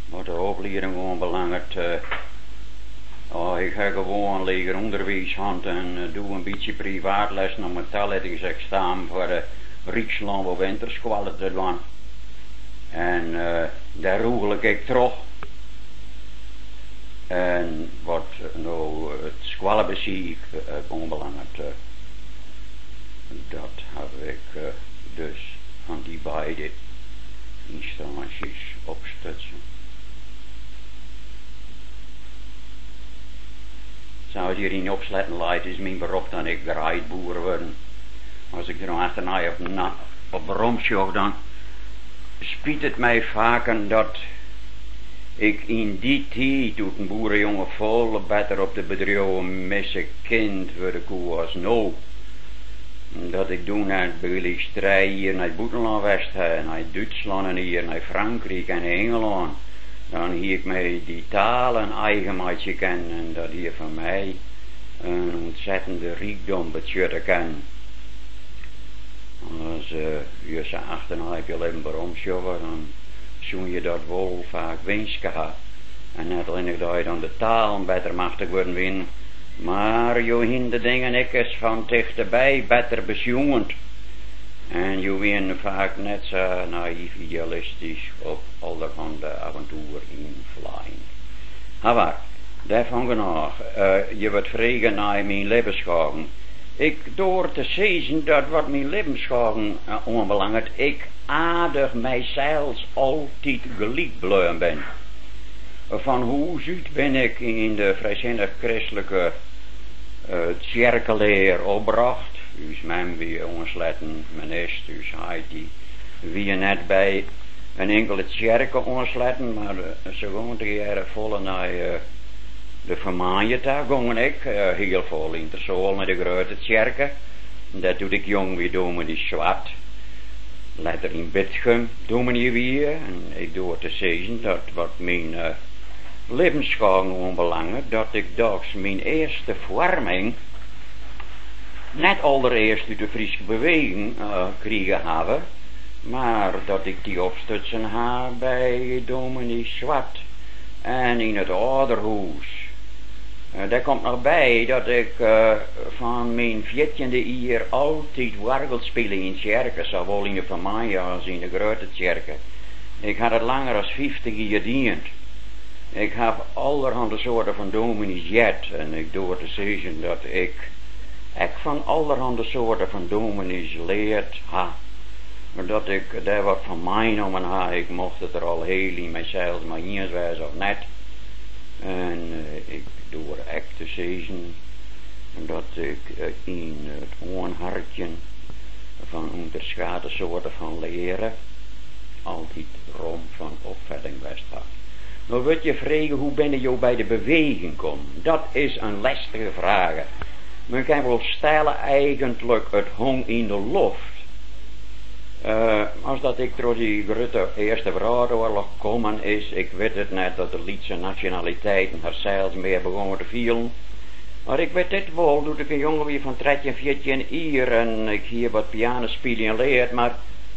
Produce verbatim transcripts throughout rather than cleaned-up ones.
Wat de opleiding gewoon belangrijk. Uh, oh, ik ga gewoon leger onderwijshand en uh, doe een beetje privaatlessen om mijn taallettingsexamen voor de Rijkslandbouw Winterschool te doen. En uh, daar roegel ik terug. En wat uh, nou het squalbeziek uh, gewoon belangrijk. Uh, dat heb ik uh, dus van die beide instanties opstutsen. Zou je hierin opsletten leidt is mijn beroep dan ik graaiboer worden. Als ik er nog achterna op, na, op beroemsjoch dan spiet het mij vaker dat ik in die tijd toen een boerenjongen vol beter op de bedrijven missen kind voor de koe als nou. Dat ik toen naar België strijd hier naar Boetenland West, naar Duitsland en hier naar Frankrijk en Engeland. Dan hier ik mij die talen eigenmaatje ken en dat hier van mij een ontzettende rijkdom betjutten kan. Als uh, je ze achterna heb je leven beroemdsjoven, dan zoen je dat wel vaak winst gehad. En net alleen dat je dan de taal beter machtig worden winnen. Maar je hint de dingen ik eens van dichterbij beter besjoengend. En je win vaak net zo naïef idealistisch op allerhande avontuur in vlijing. Maar daarvan genoeg. Uh, je wordt vragen naar mijn levensschouwen. Ik door te zeggen dat wat mijn levensschouwen uh, onbelangrijk, ik aardig mijzelf altijd gelijk blijven ben. Van hoe uit ben ik in de vrijzinnig christelijke uh, kerkeleer opbracht. Dus men wie ons letten, men is, dus hij die wie net bij een enkele kerken ons letten, maar uh, ze gewoon te jaren volle naar uh, de vermaanje daar gingen ik, uh, heel vol in de zool naar de grote kerken. Dat doe ik jong wie dominee Zwart. Letter in Bitgum dominee weer, en ik doe het te zeggen dat wat mijn uh, levensschouwen onbelangrijk, dat ik dags mijn eerste vorming net allereerst uit de Friese beweging uh, kregen hebben, maar dat ik die opstutsen ha bij dominee Zwart en in het ouderhuis. Uh, daar komt nog bij dat ik uh, van mijn veertiende jaar altijd wargel spelen in kerken, zowel in de familie als in de grote kerken. Ik had het langer dan vijftig jaar diend. Ik heb allerhande soorten van dominees jet en ik doe te zeggen dat ik ik van allerhande soorten van dominees leerd ha. Maar dat ik daar wat van mij noemen ha, ik mocht het er al heel in mijzelf maar eens wijzen of net. En uh, ik doe er echt te zeggen dat ik uh, in het onhartje van onderscheiden soorten van leren altijd rom van opvatting west had. Nou wil je vragen hoe ben je bij de beweging komen? Dat is een lastige vraag. Men kan wel stellen eigenlijk het hong in de lucht. Uh, als dat ik door die grote Eerste Wereldoorlog komen is, ik weet het net dat de Lietse nationaliteiten haarzelfs meer begonnen te vielen. Maar ik weet dit wel, doe ik een jongen weer van dertien, veertien jaar en ik hier wat piano spelen leert, maar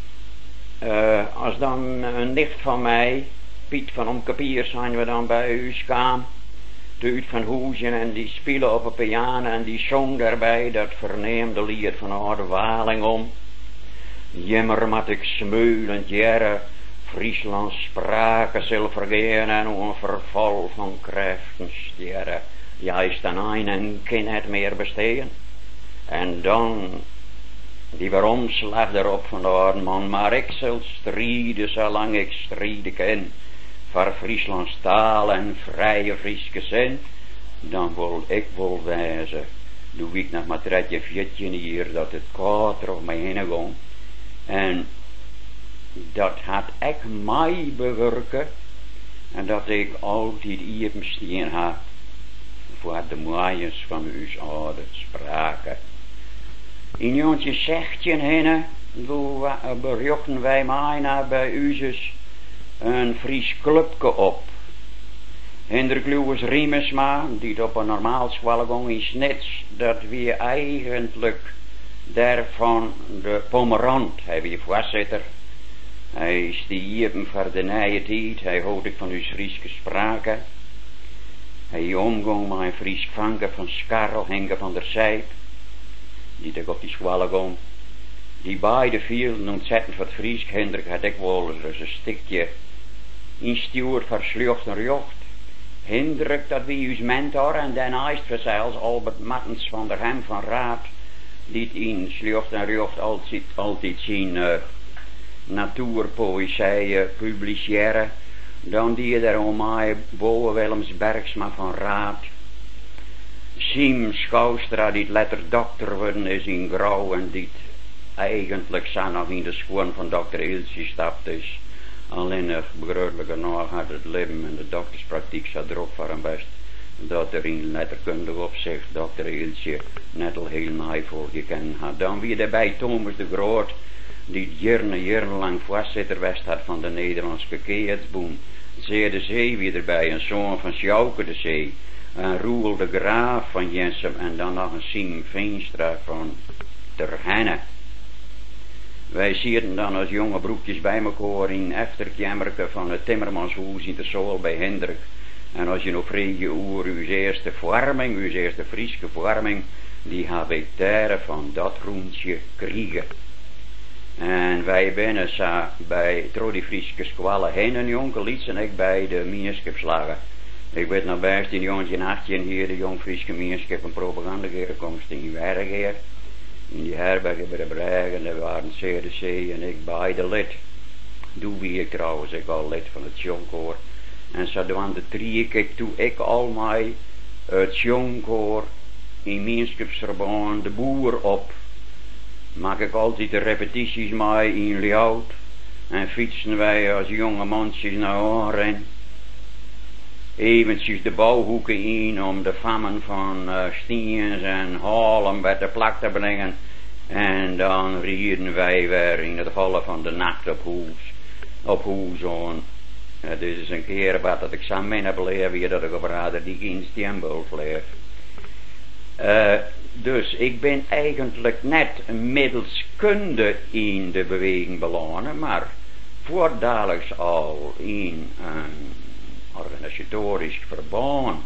uh, als dan een nicht van mij, Piet van Omkepier zijn we dan bij u kwam, de uit van Hoezen en die spelen op een piano en die zong daarbij dat verneemde lied van oude Waling om. Jemmer mat ik smeulend jaren, Friesland spraken zilvergeen en een verval van krachten sterren. Juist aan een en kan het meer besteden. En dan, die waaromslag erop van de oude man, maar ik zal strijden zolang ik strijden ken, voor Frieslands taal en vrije Frieske zin, dan wil ik wel wijzen, doe ik nog maar dertien, veertien hier, dat het koud er op mij heen ging. En dat had ik mij bewerken en dat ik altijd even steen had voor de mooiers van uw oude spraken. In jontje zestien heen, bejochten wij mij naar bij u een Fries clubke op. Hendrik Lewis Riemesma, die op een normaal school in Snits, dat we eigenlijk daarvan de Pomerant, hij wie voorzitter, Hij is die hiepen voor de nieuwe tijd, hij houdt ik van uw Frieske spraken. Hij omgang met een Fries vangen van Skarrel, Henke van der Zijp, die ik op die schwallen ging. Die beide vielen ontzettend wat Fries. Hendrik had ik wel eens een stukje instuurd voor slucht en jocht. Hendrik, dat wie uw mentor en den eist zelfs Albert Mattens van der Hem van Raad, die in slucht en jocht altijd, altijd zijn uh, natuurpoëzie uh, publiceren. Dan die er om mij, Boe Willems Bergsma van Raad. Siem Schouwstra, die letter dokter worden is in grauw en die eigenlijk zijn nog in de schoen van dokter Ilse stapt is. Alleen nog begrijpelijker nog had het leven en de dokterspraktijk zat erop voor een best. Dat er in letterkundig opzicht dokter Ilse net al heel naai voor gekend had. Dan wie erbij Thomas de Groot, die jaren jarenlang voorzitter west had van de Nederlandse Keetsboom. Zeer de Zee wie erbij, een zoon van Sjouke de Zee. Een Roel de Graaf van Jensem en dan nog een Siem Veenstra van Ter Henne. Wij zitten dan als jonge broekjes bij elkaar in Efterkjemmerke van het Timmermanshoes in de Zool bij Hendrik. En als je nog vreeg je oer, uw eerste verwarming, uw eerste Frieske verwarming, die heb ik daar van dat groentje kriegen. En wij binnen sa bij tro die Frieske squallen heen en jonkel iets en ik bij de Mierskipslagen. Ik weet nog best in jongetje achttien hier de jong Frieske Mierskip en propagandageerkomst in Wergeer. In die herbergen bij de Bregen, daar waren C D C en ik beide lid. Toen wie ik trouwens, ik al lid van het Jonkoor. En zo doen de drie keer toen ik al mij het Jonkoor in Mierskipsverband de boer op. Maak ik altijd de repetities mee in Ljout. En fietsen wij als jonge mansjes naar Oren. Eventjes de bouwhoeken in om de fammen van uh, Stiens en Halen bij de plak te brengen. En dan rieden wij weer in het holle van de nacht op hoes. Op hoezon. Het is een keer wat dat ik samen heb beleven dat ik op rader die in Steenbult bleef. Uh, dus ik ben eigenlijk net een middelskunde in de beweging belangen, maar voordaligs al in een organisatorisch verband.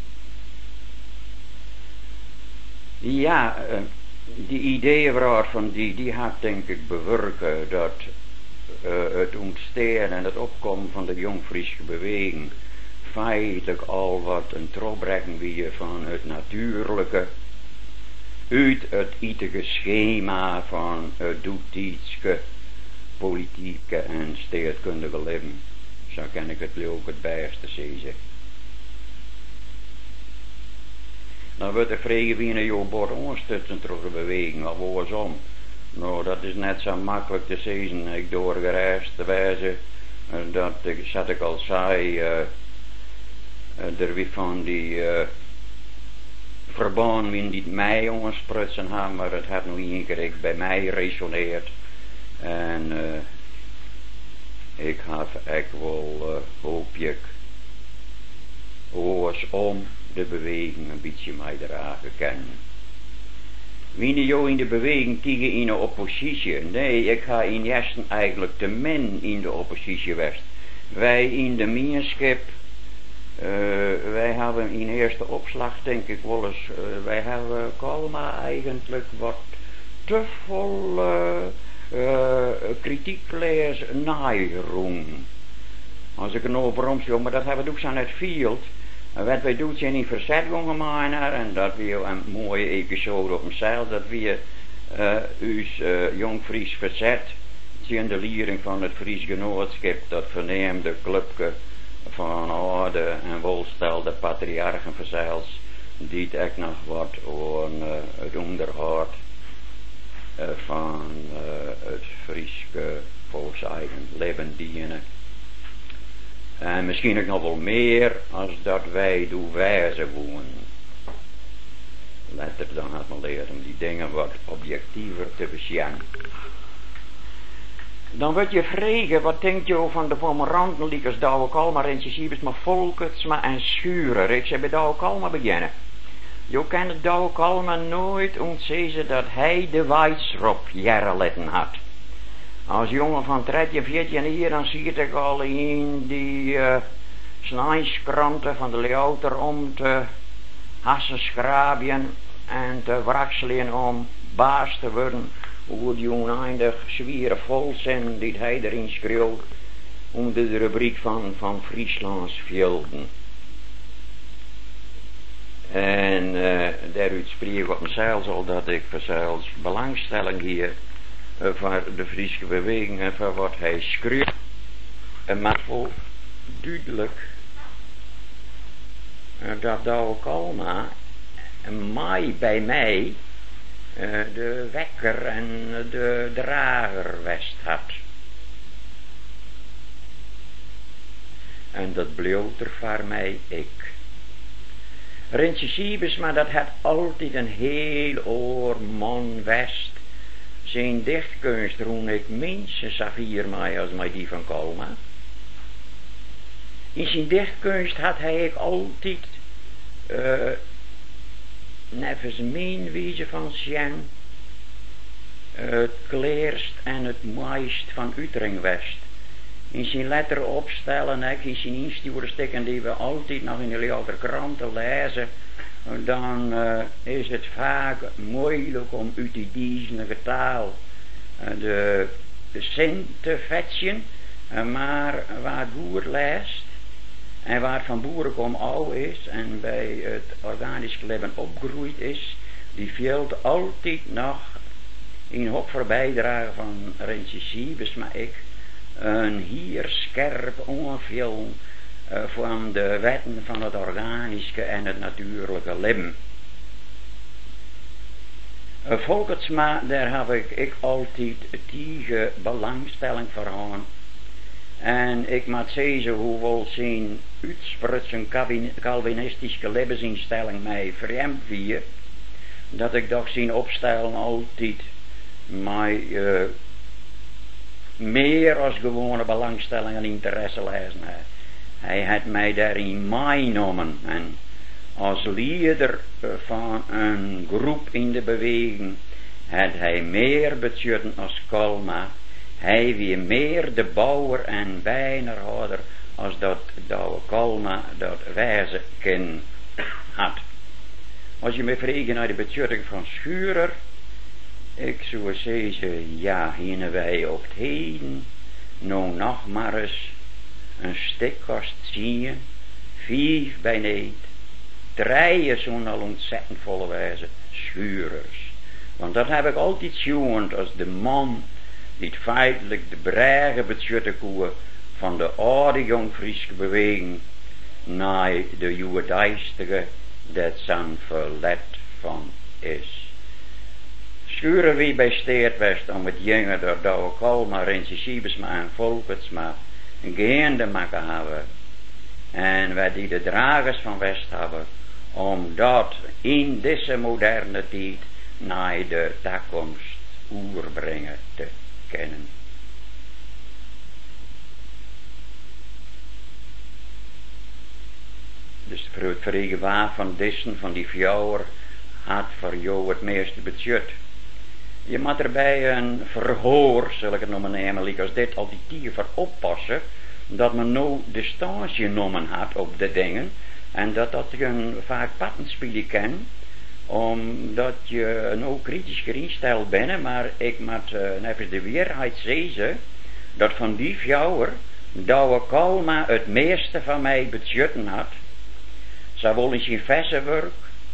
Ja, uh, die ideeënvraag van die, die had denk ik bewerken dat uh, het ontstaan en het opkomen van de jongfrieske beweging feitelijk al wat een terugbrengen wie van het natuurlijke uit het iedere schema van het doetietske politieke en steedkundige leven. Zo kan ik het ook het beste zeggen. Dan wordt de vrije wie een jouw bord ondersteunen terug de beweging, of andersom. Nou, dat is net zo makkelijk te zeggen. Ik doorgereisd te wijzen, dat ik, zat ik al zei, uh, er wie van die uh, verband wie niet mij ongesprutsen hebben, maar het had nog één keer ik bij mij resoneerd. En uh, ik had echt wel, uh, hoop ik, oors om de beweging een beetje mij dragen kennen. Wie jou in de beweging tegen in de oppositie? Nee, ik ga in Jesten eigenlijk te min in de oppositie west. Wij in de Mierskip, uh, wij hebben in eerste opslag denk ik wel eens, uh, wij hebben Kalma eigenlijk wat te vol uh, uh, kritiek lees naairoem. Als ik er nou over omschouw, maar dat hebben we ook zo net field. En wat wij doen zijn in verzet gaan maken en dat we een mooie episode op onszelf, dat we uh, ons uh, jong Fries verzet zien de liering van het Fries Genootschap, dat verneemde clubje van oude en welstelde patriarchen verzels, die het echt nog wat aan uh, het onderhoud uh, van uh, het Frieske volks eigen leven dienen. En misschien ook nog wel meer als dat wij doen wijzen wonen. Later dan had men leren om die dingen wat objectiever te bezien. Dan wordt je vragen, wat denk je van de formeranten, liekers Douwe Kalmar en Siebes, maar Volkertsma en Schurer. Ik zei bij Douwe Kalmar beginnen. Je kan het Douwe Kalmar nooit ontzeggen dat hij de wijsrop jaren had. Als jongen van dertien, veertien hier, dan zie ik al in die uh, snijskranten van de Leeuter om te hassen schraabien en te wrakselen om baas te worden. Hoe die oneindig zware volzin die hij erin schreeuwt onder de rubriek van, van Frieslands velden. En uh, daaruit spreek ik op mezelf al dat ik zelfs belangstelling hier uh, voor de Friese beweging en voor wat hij schreeuwt. En maar wel duidelijk uh, dat Douwe Kalma mij bij mij uh, de wekker en de drager west had. En dat bleef er voor mij ik. Rintje Siebesma, dat had altijd een heel oor man west. Zijn dichtkunst roen ik minstens savier mij als mij die van Kalma. In zijn dichtkunst had hij ik altijd uh, nevens mijn wijze van zien het kleerst en het mooist van Utrecht west. In zijn letteren opstellen, in zijn instuurstikken die we altijd nog in de Leeuter kranten lezen, dan uh, is het vaak moeilijk om uit die dieselige taal uh, de, de zin te vetsen, uh, maar waar het boer leest en waar het van boerenkom oud is en bij het organisch leven opgegroeid is, die veelt altijd nog in hoop voor bijdrage van Rintje Siebesma ik een hier scherp onveel uh, van de wetten van het organische en het natuurlijke leven. Uh, Volkertsma, daar heb ik, ik altijd tige belangstelling voor aan. En ik moet zeggen hoewel zijn uitsprutsen Calvinistische levensinstelling mij vreemd vier, dat ik toch zien opstellen altijd mij uh, meer als gewone belangstelling en interesse lezen. Hij had mij daarin meegenomen en als leider van een groep in de beweging had hij meer betjuten als Kalma. Hij wie meer de bouwer en wijnerhouder als dat Douwe Kalma dat wijze ken had. Als je me vraagt naar de betjutting van Schurer, ik zou zeggen, ja, hier wij op het heden, nou nog maar eens een stikkast zien, vijf bij niet, drie zo'n al ontzettend volle wijze Schurers. Want dat heb ik altijd gezien als de man die het feitelijk de brege betjutte koe van de oude jong-Friese beweging naar de juwedeistige dat zijn verlet van is. Schuren wie bij Steert West om het jonge door Douwe Kalma, Rintje Siebesma en Volkertsma een geheende maken hebben. En wij die de dragers van West hebben, om dat in deze moderne tijd naar de toekomst oerbrengen te kennen. Dus voor het vrije waar van dissen van die fjouwer had voor jou het meeste budget. Je moet er bij een verhoor, zal ik het noemen nemen, als dit al die tieren voor oppassen, dat men nou distantie genomen had op de dingen, en dat dat je vaak pattenspelen kan, omdat je nou kritisch gerinsteld bent, maar ik moet uh, even de weerheid zeggen, dat van die fjouwer, Douwe Kalma het meeste van mij budgetten had, zowel in zijn vessenwerk,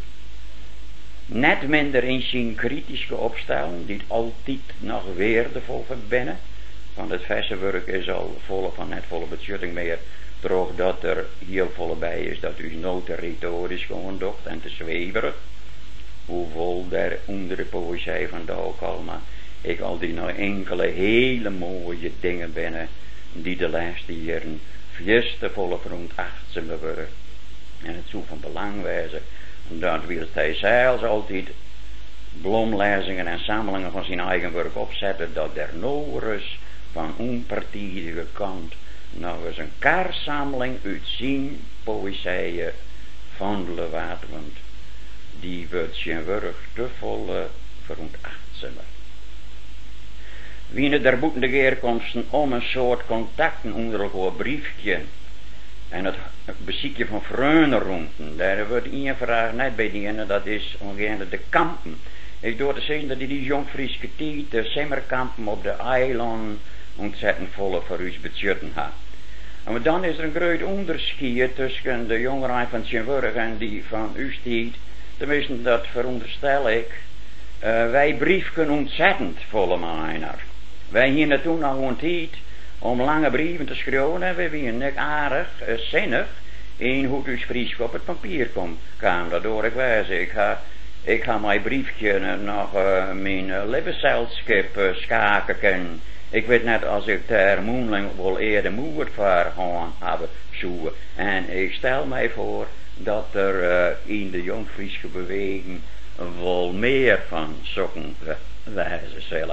net minder in zijn kritische opstelling, die altijd nog weerdevol van binnen. Want het vessenwerk is al volle van net volle budgetting meer. Droog dat er heel volle bij is dat u nooit retorisch gewoon docht en te zweverig. Hoeveel daar onder de poëzie van Douwe Kalma ik al die nog enkele hele mooie dingen binnen die de laatste jaren fiestevolle veronachtzaam worden. En het zo van belang wijzen. Dat wil hij zelfs altijd blomlezingen en sammelingen van zijn eigen werk opzetten, dat er nog eens van onpartijdige kant nog eens een kaarsammeling uit zijn poëzieën vondelen waard, want die wordt zijn werk te volle veronachtzamen. Wie daar boeten de geerkomsten om een soort contacten onder elkaar briefje. En het beziekje van vreunenroemten, daar wordt één vraag net bij die ene, dat is ongeveer de kampen. Ik door te zeggen dat die, die jongfrieske tijd, de simmerkampen op de eiland, ontzettend volle voor u betjutten had. En dan is er een groot onderscheid tussen de jongeren van Tjenburg en die van uw tijd. Tenminste, dat veronderstel ik. Uh, wij briefken ontzettend volle mijner. Wij hier toen nog gewoon tijd om lange brieven te schrijven en we waren niet aardig, uh, zinnig in hoe het Fries op het papier komt. Kwam daardoor ik wijzen. Ik ga, ik ga mijn briefje uh, nog uh, mijn uh, levenscelschap uh, schaken. Ik weet net als ik daar moenling wel eerder moe voor gaan hebben zoeken. En ik stel mij voor dat er uh, in de jongfrieske beweging wel meer van zoeken wijzen zullen.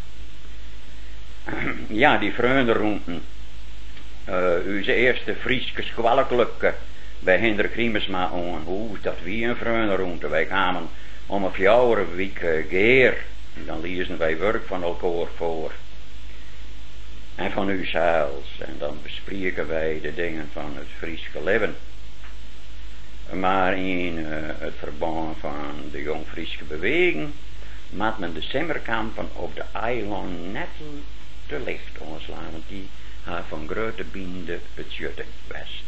Ja, die vreundenroenten. Uh, onze eerste Frieske squalkelijke bij Hendrik Riemesma aan. Hoe dat wie een vreundenroente. Wij kwamen om een fjouwer week uh, geer. Dan lezen wij werk van elkaar voor. En van u zelfs. En dan bespreken wij de dingen van het Frieske leven. Maar in uh, het verband van de jongfrieske beweging maakt men de simmerkampen op de eiland net te licht ontslaan, want die haar van grote binde het jutten west.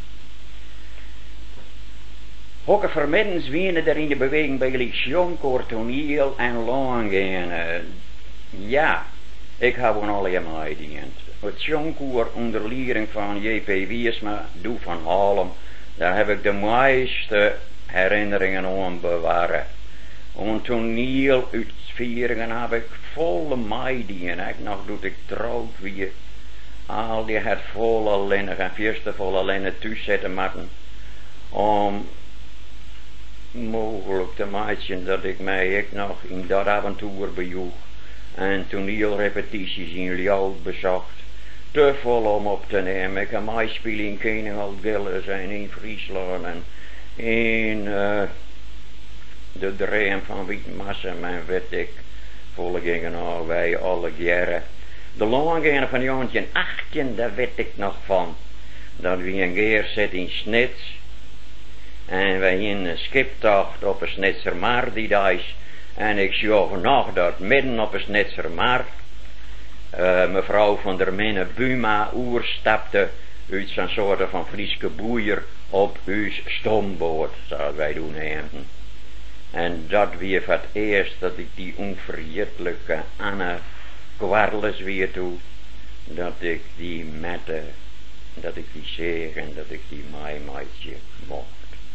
Hokke vermiddens wienen er in de beweging bij Jonkoor, toneel en langgeen. Ja, ik heb een allemaal gediend. Het Jonkoor onder leiding van J P Wiersma, Doe van Halem, daar heb ik de meeste herinneringen aan bewaren. Om toneeluitvieringen heb ik volle meidien. Ik nog doet ik trouwd wie al die het volle linnen en vierste volle linnen toezetten moeten. Om mogelijk te maken dat ik mij ik nog in dat avontuur bejoeg. En toneelrepetities in Ljouwt bezocht. Te vol om op te nemen. Ik heb mij spelen in Keningal Gilles en in Friesland en in uh, de dream van Wietmassem en weet ik. Volle gingen al wij alle jaren. De langgenen van Joontje achttien, daar weet ik nog van. Dat we een keer zit in Snits. En wij in een skiptocht op een Snitsermaar die daar is. En ik zie nog dat midden op een Snitsermaar. Uh, mevrouw van der Minne Buma oerstapte uit zo'n soort van Frieske boeier op uw stomboot, zouden wij doen hebben. En dat weer voor het eerst dat ik die onvergetelijke Anne Kwarles weer toe, dat ik die mette, dat ik die zeg en dat ik die mij meidje mocht.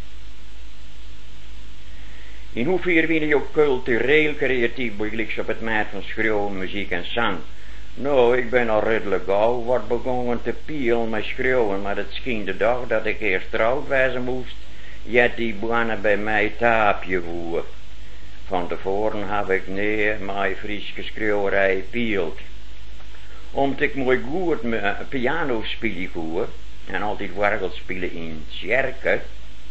In hoeverre wie je ook cultureel creatief begelijks op het maat van schreeuwen, muziek en zang. Nou, ik ben al redelijk gauw wat begonnen te pielen met schreeuwen, maar het scheen de dag dat ik eerst trouwd wezen moest, jet die banen bij mij taapje voer. Van tevoren heb ik nee, mijn Frieske schreeuwerij pielt. Omdat ik mooi goed met piano spelen voer, en altijd wargel spelen in Tjerken.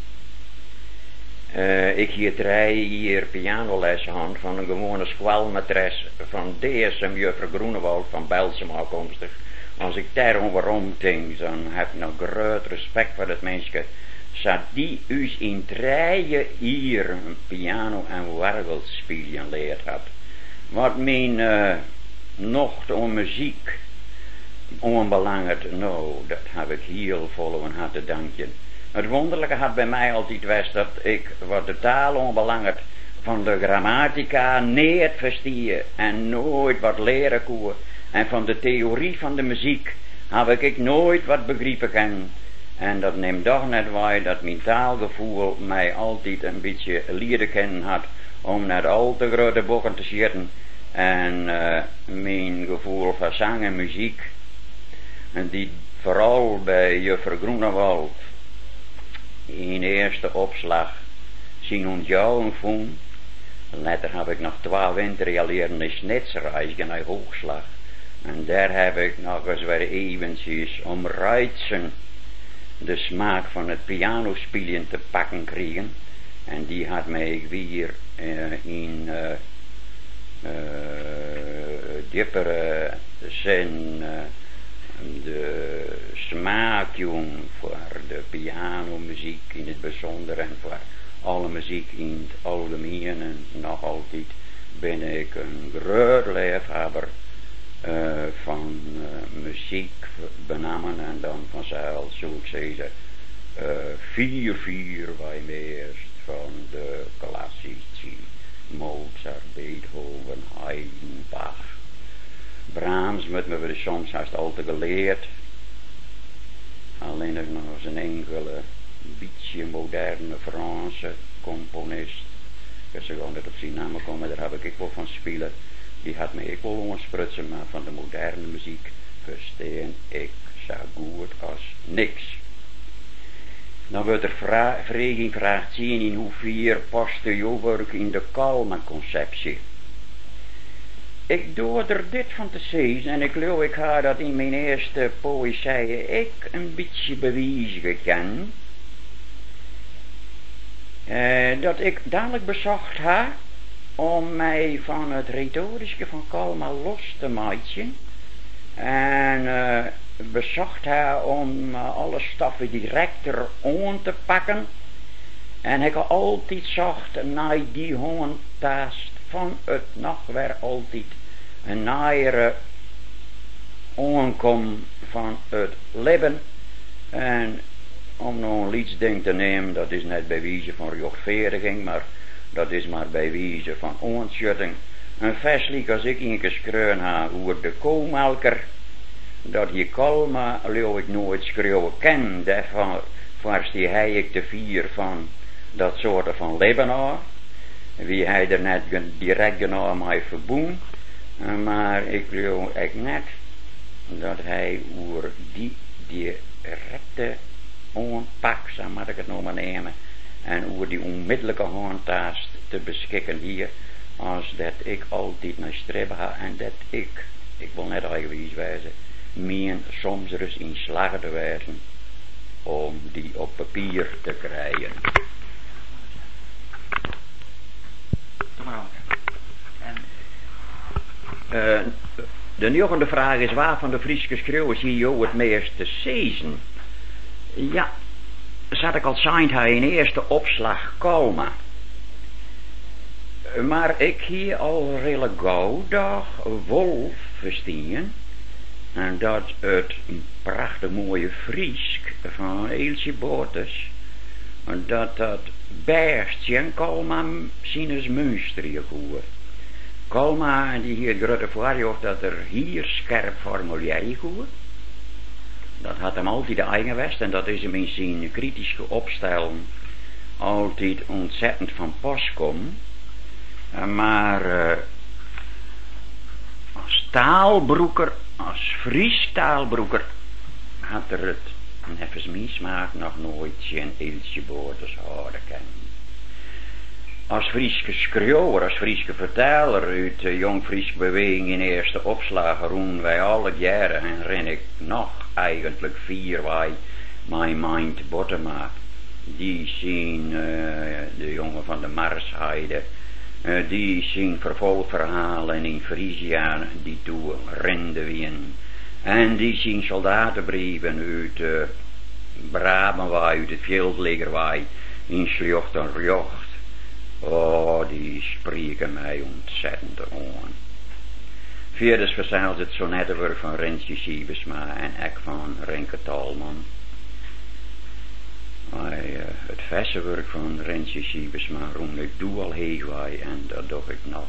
Uh, ik hier drie hier pianoles hand van een gewone squalmatres van D S M juffrouw Groenewald van Belsum afkomstig. Als ik daarom waarom denk, dan heb ik nog groot respect voor dat mensje. Zat die us in drie hier een piano en wargel spelen leerd had. Wat mijn uh, nocht om muziek onbelangend, nou, dat heb ik heel vol aan had te danken. Het wonderlijke had bij mij altijd was dat ik wat de taal onbelangend van de grammatica niet verstieën en nooit wat leren kon. En van de theorie van de muziek heb ik nooit wat begrepen kan. En dat neemt toch net waar dat mijn taalgevoel mij altijd een beetje leren kennen had om net al te grote boeken te zitten. En uh, mijn gevoel van zang en muziek, en die vooral bij juffrouw Groenewald in eerste opslag zien ontjouwen vond. Later heb ik nog twee winter leren in Snitsreis naar hoogslag. En daar heb ik nog eens weer eventjes om ruitsen de smaak van het pianospelen te pakken kregen. En die had mij weer uh, in uh, uh, diepere zin, uh, de smaakjong voor de pianomuziek in het bijzonder en voor alle muziek in het algemeen. En nog altijd ben ik een groot liefhebber uh, van uh, muziek benamen en dan vanzelf zou ik zeggen uh, vier vier wij meest van de klassici, Mozart, Beethoven, Haydn, Bach. Brahms met me weer soms haast al te geleerd. Alleen nog eens een enkele beetje moderne Franse componist. Ik zou gewoon niet op zijn naam komen, daar heb ik wel van spelen. Die had me ik wel ontsprutsen, maar van de moderne muziek verstaan ik zo goed als niks. Dan wordt er vra vraging vraagt zien in hoeveer past de jouwwerk in de Kalma-conceptie. Ik doe er dit van te zeggen en ik geloof ik ga dat in mijn eerste poëzie ik een beetje bewijzen kan. Uh, dat ik dadelijk bezocht ha om mij van het retorische van Kalma los te maken. En uh, bezocht ha om uh, alle stoffen directer aan te pakken. En ik altijd zocht naar die handtast van het nog weer altijd een naaiere aankom van het leven. En om nou een lietsding te nemen, dat is net bij wijze van rechtvaardiging, maar dat is maar bij wijze van ontschutting. Een versliek als ik een geschreven heb over de koemelker, dat je Kalma, leeuw ik nooit schreeuwen ken, daarvan was die hij ik de vier van dat soort van leven had. Wie hij er net direct genoeg mee verboen, maar ik geloof ik net dat hij over die directe onpak, zo moet ik het nog maar nemen, en over die onmiddellijke handtast te beschikken hier, als dat ik altijd naar streven ga en dat ik, ik wil net eigenwijs wijzen, meen soms er eens in slagen te wijzen om die op papier te krijgen. Uh, de volgende vraag is waar van de Friese schreeuwers hier jou het meeste sezen? Ja, zat ik al zijn hij in eerste opslag Kalma. Maar ik hier al redelijk gauw dag Wolf verstaan. En dat het een prachtig mooie Friesk van Eeltje Boortes. En dat dat Berstje en Kalma sinus Münsterje hoor. Kalma en die hier grote voorhoofd dat er hier scherp formulier hoor. Dat had hem altijd de eigen west en dat is hem in zijn kritische opstellen altijd ontzettend van pas kom. Maar uh, als taalbroeker, als Fries taalbroeker, had er het neffens mismaak nog nooit geen Eeltje Boortes houden kennen. Als Frieske schreeuwer, als Frieske verteler uit de Jong Frieske beweging in eerste opslagen roen wij alle jaren en ren ik nog eigenlijk vier wij mijn mind Bottema. Die zien uh, de jongen van de Marsheide, uh, die zien vervolgverhalen in Friesia die toe renden wien. En die zien soldatenbrieven uit uh, Brabenwaai, uit het Veldlegerwaai in Sljocht en Rjocht. Oh, die spreken mij ontzettend aan. Vierders verzeilt het sonnettenwerk van Rentje Siebesma en ik van Renke Talman. Maar, uh, het vessenwerk van Rentje Siebesma roem ik doe al heegwaai en dat doe ik nog.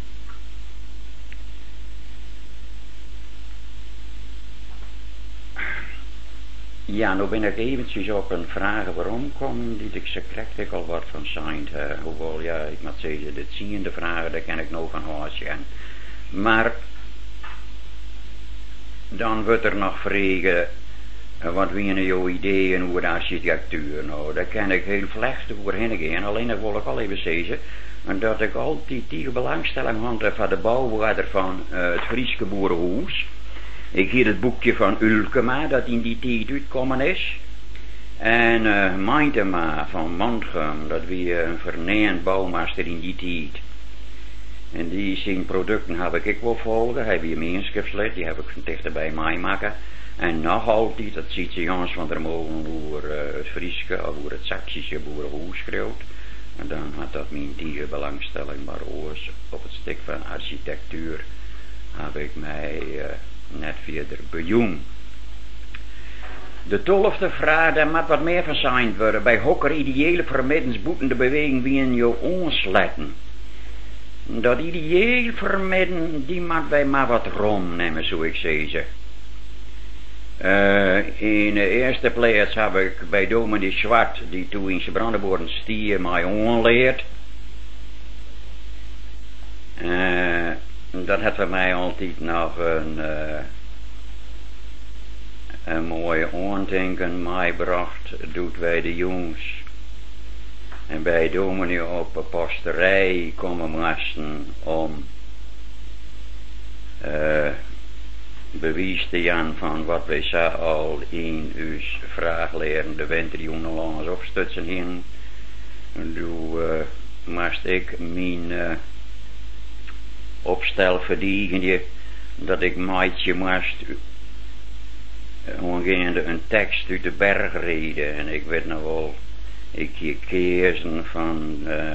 Ja, nou ben ik eventjes op een vraag waarom kom, die ik ze krijg al wat van zijn. Uh, hoewel, ja, ik moet zeggen, de ziende vragen, daar kan ik nou van houden. Maar, dan wordt er nog vragen, uh, wat zijn jouw ideeën over de architectuur? Nou, daar kan ik heel vlecht overheen gaan, alleen dat wil ik al even zeggen, dat ik altijd die belangstelling had van de bouwwaarder van uh, het Frieske boerenhuis. Ik hier het boekje van Ulkema dat in die tijd uitgekomen is. En uh, Meintema van Montgem, dat wie een verneend bouwmaster in die tijd. En die zijn producten heb ik wel volgen. Hij heeft gemeenschapslid, die heb ik van dichterbij mij maken. En nog altijd, dat ziet ze jongens van der mogen over uh, het Frieske, over het Saksische boerenhoes schreeuwt. En dan had dat mijn die belangstelling, maar oors op het stuk van architectuur heb ik mij uh, net verder bejoen. De tolfde vraag, daar moet wat meer van zijn worden. Bij hokker ideële vermiddens boeten de beweging wie in jou onsletten. Dat ideeel vermidden, die moet wij maar wat rondnemen, zo ik zeggen. Uh, in de eerste plaats heb ik bij dominee Zwart, die toen in zijn Brandenburgen stier, mij onleerd. Uh, dat had voor mij altijd nog een, uh, een mooie aandenken meebracht, doet wij de jongens. En bij dominee op een posterij komen moesten om uh, bewijs te gaan van wat wij zo al in uw vraag leren, de winterjongen langs opstutsen heen. En toen uh, moest ik mijn uh, opstel verdienen dat ik maatje moest ongeveer een tekst uit de berg reden. En ik weet nog wel, ik hier keersen van uh,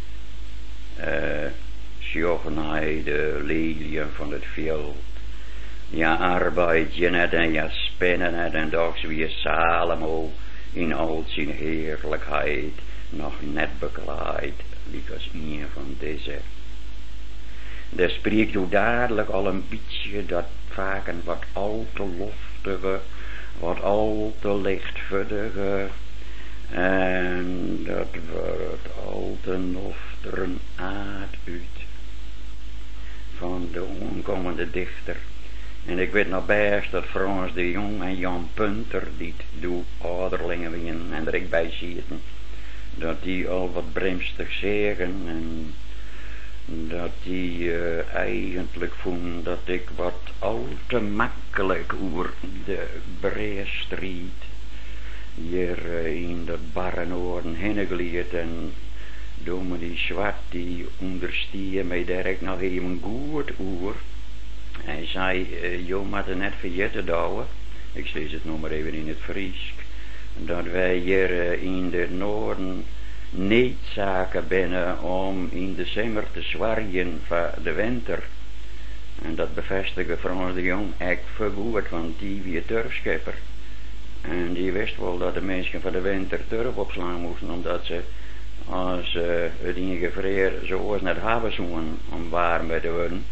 uh, Sjoggenij, de leliën van het veld. Ja, arbeid je net en ja, spinnen net en dags wie Salomo in al zijn heerlijkheid nog net bekleed, als een van deze. Daar spreekt u dadelijk al een beetje dat vaak een wat al te loftige, wat al te lichtvoetige, en dat wordt al te nofteren aard uit van de onkomende dichter. En ik weet nog best dat Frans de Jong en Jan Punter, die doe ouderlingen wien en er ik bij zitten, dat die al wat bremstig zeggen en dat die uh, eigenlijk vonden dat ik wat al te makkelijk over de Breestriet hier uh, in dat barrenoorden heen geleerd en dominee Zwart die onderstie mij direct nog even goed oer. Hij zei, uh, joh, maar het net vergeten douwen, ik lees het nog maar even in het Friesk, dat wij hier uh, in de noorden niet zaken binnen om in december te zwarien van de winter. En dat bevestigde Frans de Jong echt vergoed, want die wie turfschipper. En die wist wel dat de mensen van de winter turf opslaan moesten, omdat ze als uh, het ingevreer zoals net hebben zoen om warm bij te worden.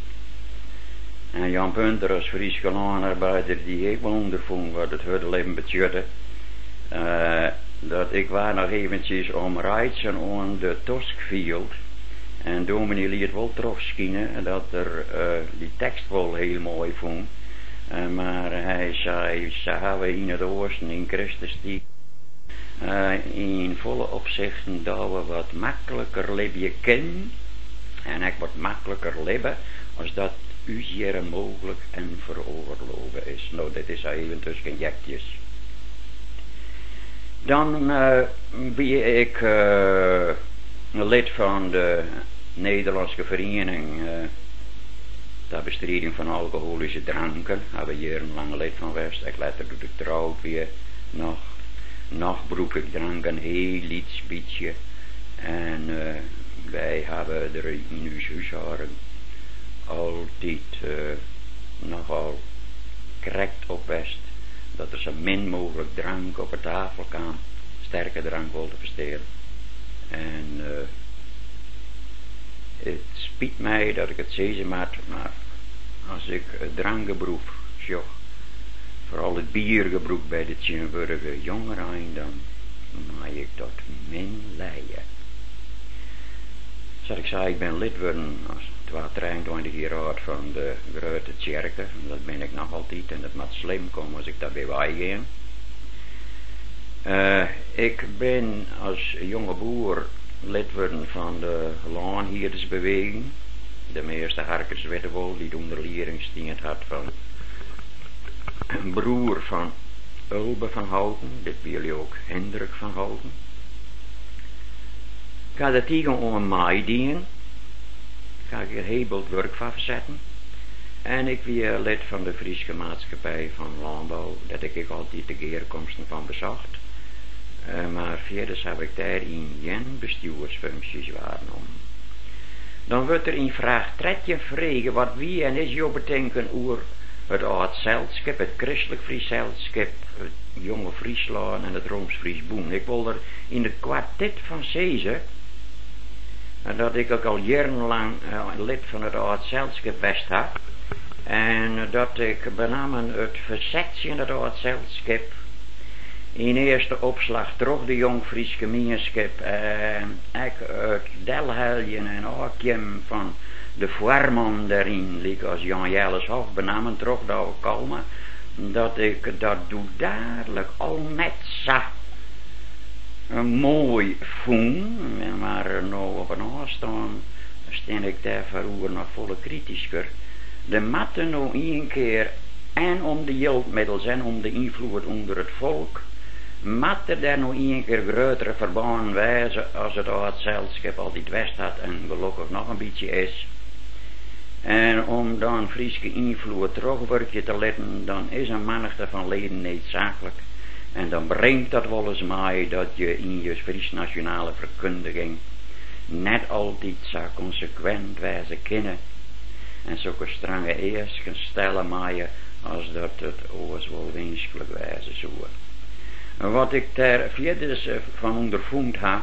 En Jan Punter als Friese landarbeider die heeft wel ondervonden wat het huddeleven betuurde. Uh, dat ik waar nog eventjes om rijden aan de Toskfield. En dominee liet wel terugschijnen dat er uh, die tekst wel heel mooi vond. Uh, maar hij zei, ze hebben in het oosten in Christus die uh, in volle opzichten dat we wat makkelijker leven kunnen. En ik wat makkelijker leven als dat u hier mogelijk en veroorloven is. Nou, dit is even tussen jetjes. Dan uh, ben ik uh, lid van de Nederlandse vereniging uh, ter bestrijding van alcoholische dranken. Daar hebben we hier een lange lid van geweest. Ik later doe ik trouwt weer nog. Nog broek ik dranken heel iets beetje. En uh, wij hebben er in uw huishouden altijd uh, nogal correct op west dat er zo min mogelijk drank op de tafel kan, sterke drank wilde versteren. En uh, het spiet mij dat ik het zeggen moet, maar als ik het drankenberoep zocht, vooral het biergebroek bij de Tjenburger jongeren, dan mag ik dat min leiden. Zoals ik zei, ik ben lid geworden als drieëntwintig jaar oud van de grote kerken. Dat ben ik nog altijd en dat moet slim komen als ik daarbij bij ga. Uh, ik ben als jonge boer lid geworden van de laanhierdersbeweging. De meeste harkers weten wel die de onderliering stiend had van een broer van Ulbe van Houten, dit bij jullie ook Hendrik van Houten. Ik had het tegen om een maai dienen. ga ik er heel werk van verzetten. En ik weer lid van de Friese Maatschappij van Landbouw, dat ik altijd de geerkomsten van bezocht. Uh, maar verder heb ik daarin geen bestuursfuncties waargenomen. Dan wordt er in vraag dertien vragen wat wie en is jou bedenken over het oud zelschap, het christelijk Fries zelschap, het jonge Friesland en het Rooms-Fries Boen. Ik wil er in het kwartet van zeggen, dat ik ook al jarenlang uh, lid van het oud zelschap West heb. En dat ik benamen het verzetje in het oud zelschap in eerste opslag terug de jong Fries gemeenschap en ik het Delheljen en Aakjem van de voorman daarin, like als Jan Jelles Hof benamen terug dat we komen, dat ik dat doe dadelijk al net zo uh, mooi vond, maar nou op een afstand steen ik daar voor nog volle kritischer. De matten nou één keer en om de hulpmiddels en om de invloed onder het volk, matten daar nou één keer grotere verbanden wijzen als het oud zelschap altijd West had en gelukkig nog een beetje is. En om dan Friese invloed terugwerkje te letten, dan is een menigte van leden noodzakelijk. En dan brengt dat wel eens mee dat je in je Fries nationale verkondiging net altijd zo consequent wijzen kennen. En zulke strenge eisen stellen maaien als dat het oors wel wenselijk wijzen zou. Wat ik daar verder van ondervond heb,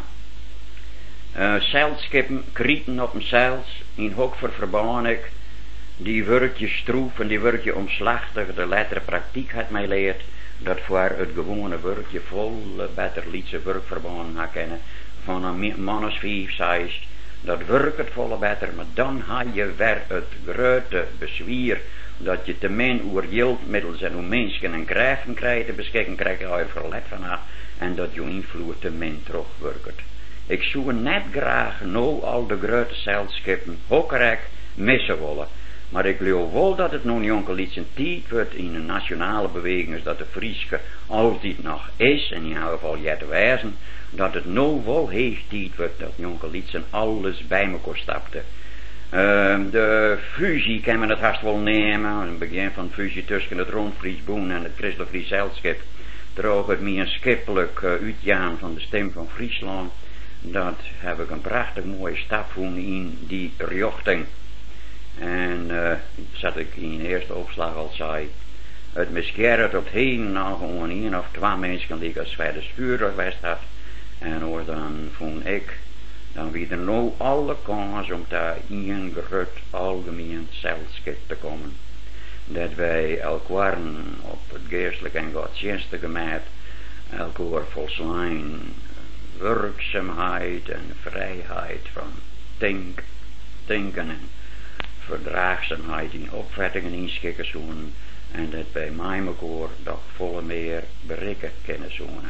uh, zeilskippen krieten op een zeils, in hok voor verbaan ik, die werkje stroef en die werkje omslachtig, de lettere praktiek had mij leerd, dat voor het gewone werkje vol beter lietse werkverbaan ga kennen, van een man als vijf, zes, dat werkt het volle beter, maar dan ha je weer het grote bezwier dat je te min oer hulpmiddels en hoe mensen en krijgen krijgen te beschikken krijgen, ga je verlet van ha, en dat je invloed te min terugwerkt. Ik zou net graag nou al de grote zeilschippen hokkerijk missen willen, maar ik geloof wel dat het nog niet onkel iets een tijd wordt in de nationale beweging, dat de Frieske altijd nog is, en in ieder geval jet wijzen, dat het nou wel heeg tijd wordt dat jonkel iets en alles bij elkaar stapte. Uh, de fusie kan men het haast wel nemen, het begin van de fusie tussen het Rooms-Fries Boen en het Christelijk Fries Zeilschap, droog het meer een schippelijk uh, uitgaan van de stem van Friesland. Dat heb ik een prachtig mooie stap gevonden in die richting. En uh, zat ik in de eerste opslag al zei, het miskeerde tot heen nou gewoon één of twee mensen die ik als verder stuurder geweest had. En hoor, dan vond ik, dan wie er nou alle kans om daar in groot algemeen zeilschap te komen. Dat wij elkaar op het geestelijk en godsdienstige gebied elkaar volslaan werkzaamheid en vrijheid van denk, denken en verdraagzaamheid in opvattingen inschikken zoeken en dat bij mij elkaar toch volle meer bereiken kunnen zoeken.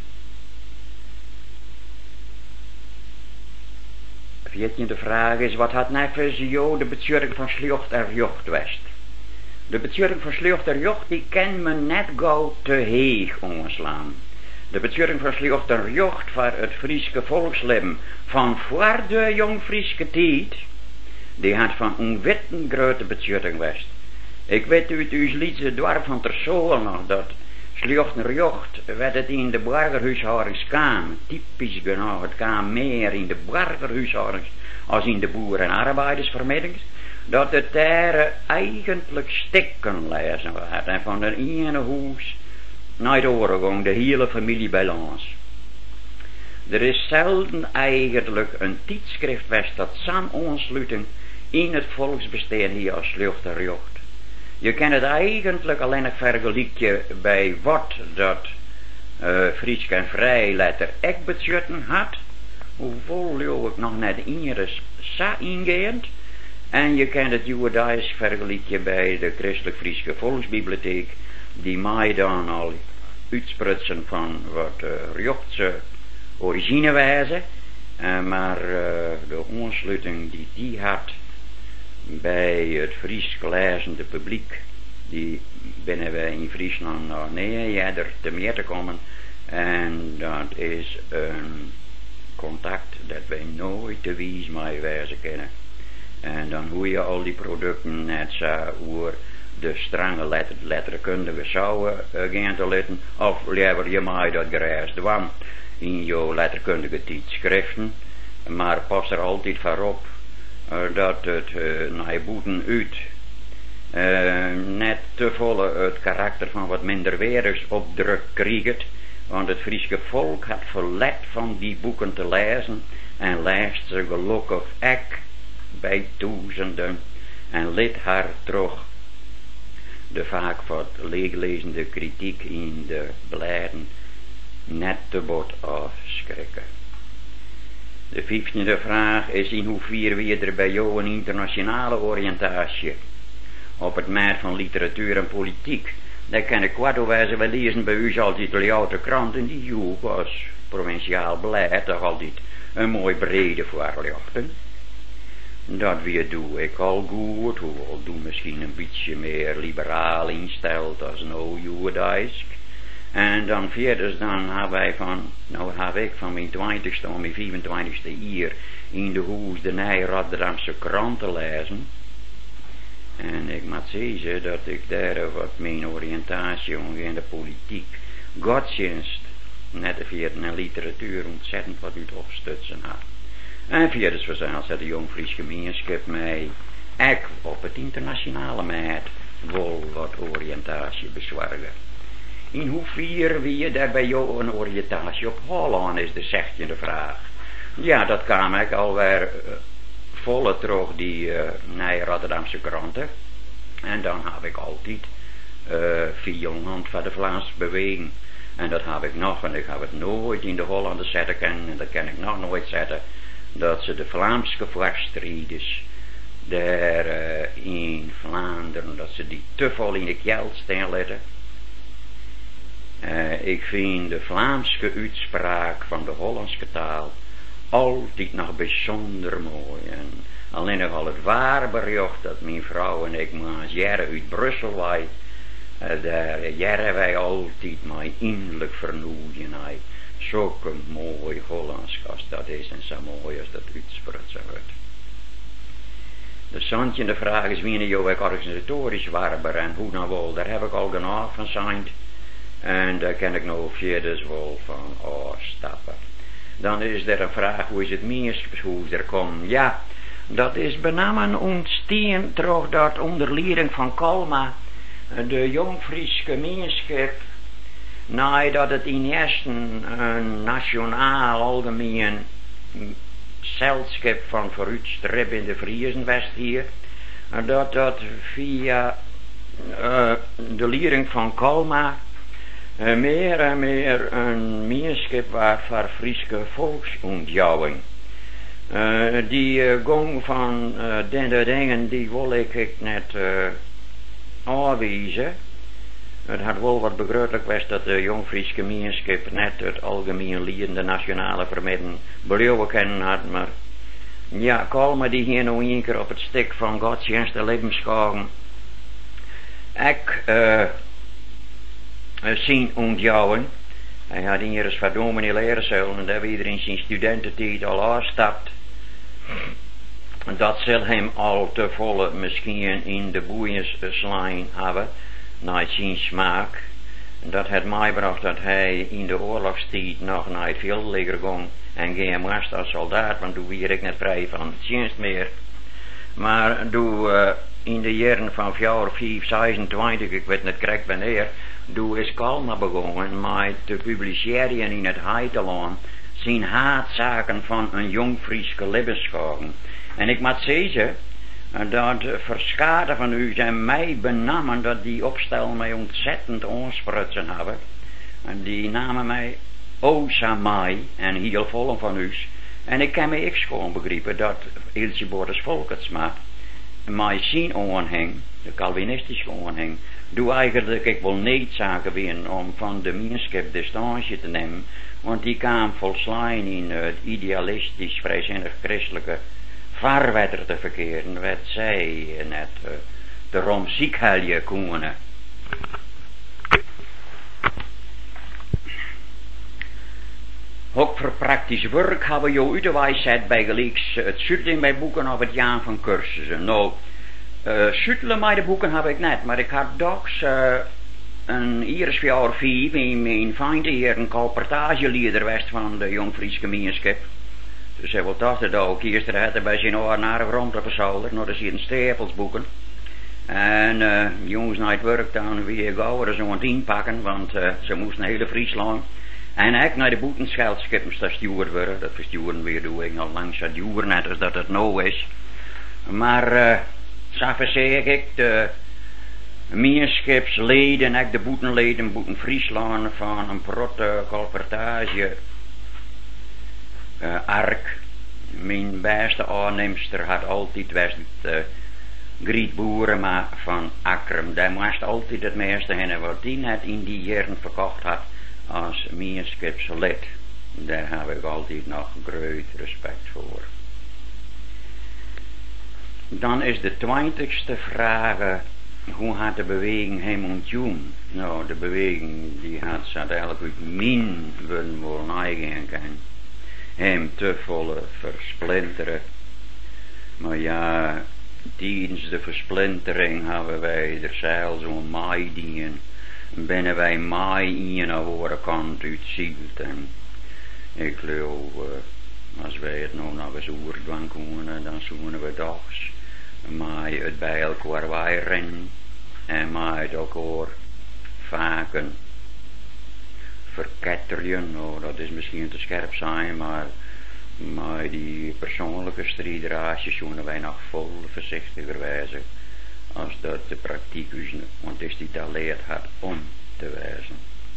veertiende vraag is, wat had nou jou de betjuring van Sliocht en Jocht West? De betjuring van Sliocht en Jocht, die ken me net gauw te heeg omslaan. De betjuring van Sliocht en Jocht voor het Frieske volksleven van voor de jong Frieske tijd, die had van een witten grote betjuring West. Ik weet uit uw liedse dorp van Tersoel nog dat Sliocht en Jocht werd het in de burgerhuishoudingskamer, typisch genoeg, het kwam meer in de burgerhuishoudings als in de boeren- en arbeidersvermiddelings, dat het daar eigenlijk stikken lezen werd en van het ene huis naar het andere ging, de hele familie bij ons. Er is zelden eigenlijk een tijdschrift geweest dat zo'n aansluiting in het volksbestaan hier als Sliocht en Jocht. Je kan het eigenlijk alleen nog vergelijken bij wat dat uh, Friesk en Vrijletter ek betjutten had. Hoeveel geloof ik nog net ieders sa ingeend. En je kan het juweliers vergelijken bij de Christelijk Frieske Volksbibliotheek, die mij dan al uitsprutsen van wat uh, Jochtse origine wijzen. Uh, maar uh, de aansluiting die die had bij het Fries lezende publiek, die binnen wij in Friesland nou nee, ja, er te meer te komen. En dat is een contact dat wij nooit te wies mee wijzen kennen. En dan hoe je al die producten net zo over de strenge letter, letterkundige zouden uh, gaan te letten. Of liever je mij dat gereisd dwam in je letterkundige tijdschriften. Maar pas er altijd voor op uh, dat het uh, naar je boeten uit uh, net te volle het karakter van wat minder werelds opdruk krijgt. Want het Friese volk had verlet van die boeken te lezen en leest ze gelukkig ek bij duizenden en lid haar terug de vaak wat leeglezende kritiek in de bladen net te bot afschrikken. De vijftiende vraag is in hoeverre weer er bij jou een internationale oriëntatie op het merk van literatuur en politiek. Dat kan ik kwartwijze wel lezen bij u altijd de oude kranten die joeg als provinciaal beleid toch altijd een mooi brede voorlichten. Dat weer doe ik al goed, hoewel doe misschien een beetje meer liberaal insteld als nou juwedijsk. En dan verder dan hebben wij van, nou heb ik van mijn twintigste en mijn vijfentwintigste jaar in de hoes de Nij Rotterdamse kranten lezen. En ik moet zeggen dat ik daar wat mijn oriëntatie in de politiek, godsdienst, net via de literatuur ontzettend wat uit opstutsen had. En via de zoals de Jong Fries gemeenschap mij, ik op het internationale meid, wil wat oriëntatie bezorgen. In hoeverre wie je daar bij jou een oriëntatie op Holland is de zestiende vraag. Ja, dat kwam ik alweer uh, volle terug die uh, naar Rotterdamse kranten. En dan heb ik altijd uh, via hand van de Vlaamse beweging. En dat heb ik nog, en ik heb het nooit in de Hollanden zetten kunnen, en dat kan ik nog nooit zetten, dat ze de Vlaamse vaststrijders daar uh, in Vlaanderen, dat ze die te vol in de kjeld letten. Uh, ik vind de Vlaamse uitspraak van de Hollandse taal altijd nog bijzonder mooi. En alleen nog al het ware bericht dat mijn vrouw en ik maar jaren uit Brussel wij, uh, daar jaren wij altijd maar innerlijk vernoeien. Zulke mooi Hollands als dat is en zo mooi als dat uitsprutsen wordt. De zandje vraag is wie jou ik organisatorisch warber en hoe nou wel, daar heb ik al genoeg van zijn. En daar kan ik nog verder wel van afstappen. Dan is er een vraag, hoe is het meest, hoe is er komt? Ja, dat is benamen ontstaan terug dat onder leiding van Kalma, de Jong Fries gemeenschap, nadat het in eerste een nationaal algemeen zeilschap van vooruitstrip in de Friesen West hier, dat dat via uh, de leiding van Kalma Uh, meer en meer een gemeenschap waar voor Friese volksontjouwing. Uh, die uh, gong van uh, de dingen die wil ik, ik net uh, aanwijzen. Het had wel wat begrijpelijk was dat de Jong Fries gemeenschap net het algemeen liedende nationale vermidden beloven kennen had, maar ja, Kalma die hier nog een keer op het stuk van godsdienst de levensschouwen. Ik uh, Uh, zien ontjouwen. Hij had hier eens van dominee leren zullen en dat we iedereen zijn studententijd al afstapt. Dat zal hem al te volle misschien in de boeien slaan hebben, naar zijn smaak. Dat het mij bracht dat hij in de oorlogstijd nog naar het veldleger ging en ging moest als soldaat, want toen werd ik net vrij van het dienst meer. Maar toen uh, in de jaren van vier, vijf, zesentwintig, ik weet niet correct wanneer, toen is Kalma begonnen met te publiceren in het Heiteland zijn haatzaken van een Jong Frieske levensschouwing. En ik moet zeggen dat verschillende van u zijn mij benamen dat die opstel mij ontzettend aansprutsen hebben. En die namen mij Osamai en heel vol van u. En ik kan me ik gewoon begrijpen dat Ilse Bordes Volkertsma mij zien aanhang, de Calvinistische aanhang, doe eigenlijk ik wil niet zaken weer om van de gemeenschap distantie te nemen, want die kwam volslaan in het idealistisch vrijzinnig christelijke vaarwetter te verkeren, wat zij net uh, de romziekhelje koenen. Ook voor praktisch werk hebben we jou uitgewijs bij gelijks het schutelen bij boeken of het jaar van cursussen. Nou, uh, schutelen bij de boeken heb ik net, maar ik had dags uh, een eerste jaar vier in mijn vrienden hier een colportagelieder west van de Jong Fries gemeenschap. Dus hij wil dat er ook eerst redden bij zijn oor naar de grond op de zolder, nou dat is hier een stapelsboeken. En uh, jongens na het werk dan weer gauw er zo'n tien pakken, want uh, ze moesten hele Friesland. En ik naar de boetenscheldschippen gestuurd worden, dat versturen weer doe ik al langs het duur net als dat het nou is. Maar uh, zo zeg ik, de meerschipsleden, ik de boetenleden, boeten Friesland van een protte colportage uh, ark. Mijn beste aannemster had altijd was het uh, Griet Boerema van Akrum. Die moest altijd het meeste hebben wat die net in die jaren verkocht had als meerschipslid. Daar heb ik altijd nog groot respect voor. Dan is de twintigste vraag, hoe had de beweging hem ontjoen? Nou, de beweging die had ze eigenlijk uit min willen wel neigen kan. Hem te volle versplinteren. Maar ja, tijdens de versplintering hebben wij er zelfs zo'n maaidingen. Binnen wij maai in naar de kant uitziet. En ik geloof, uh, als wij het nou nog eens oerdwang kunnen, dan zoenen we dags. Maai het bij elkaar wijren. En maai het elkaar vaken. Verketteren, nou dat is misschien te scherp zijn, maar maar die persoonlijke strijderaasjes zoenen wij nog vol voorzichtiger wijzen als dat de praktijk is, want is die dat leert had om te wijzen.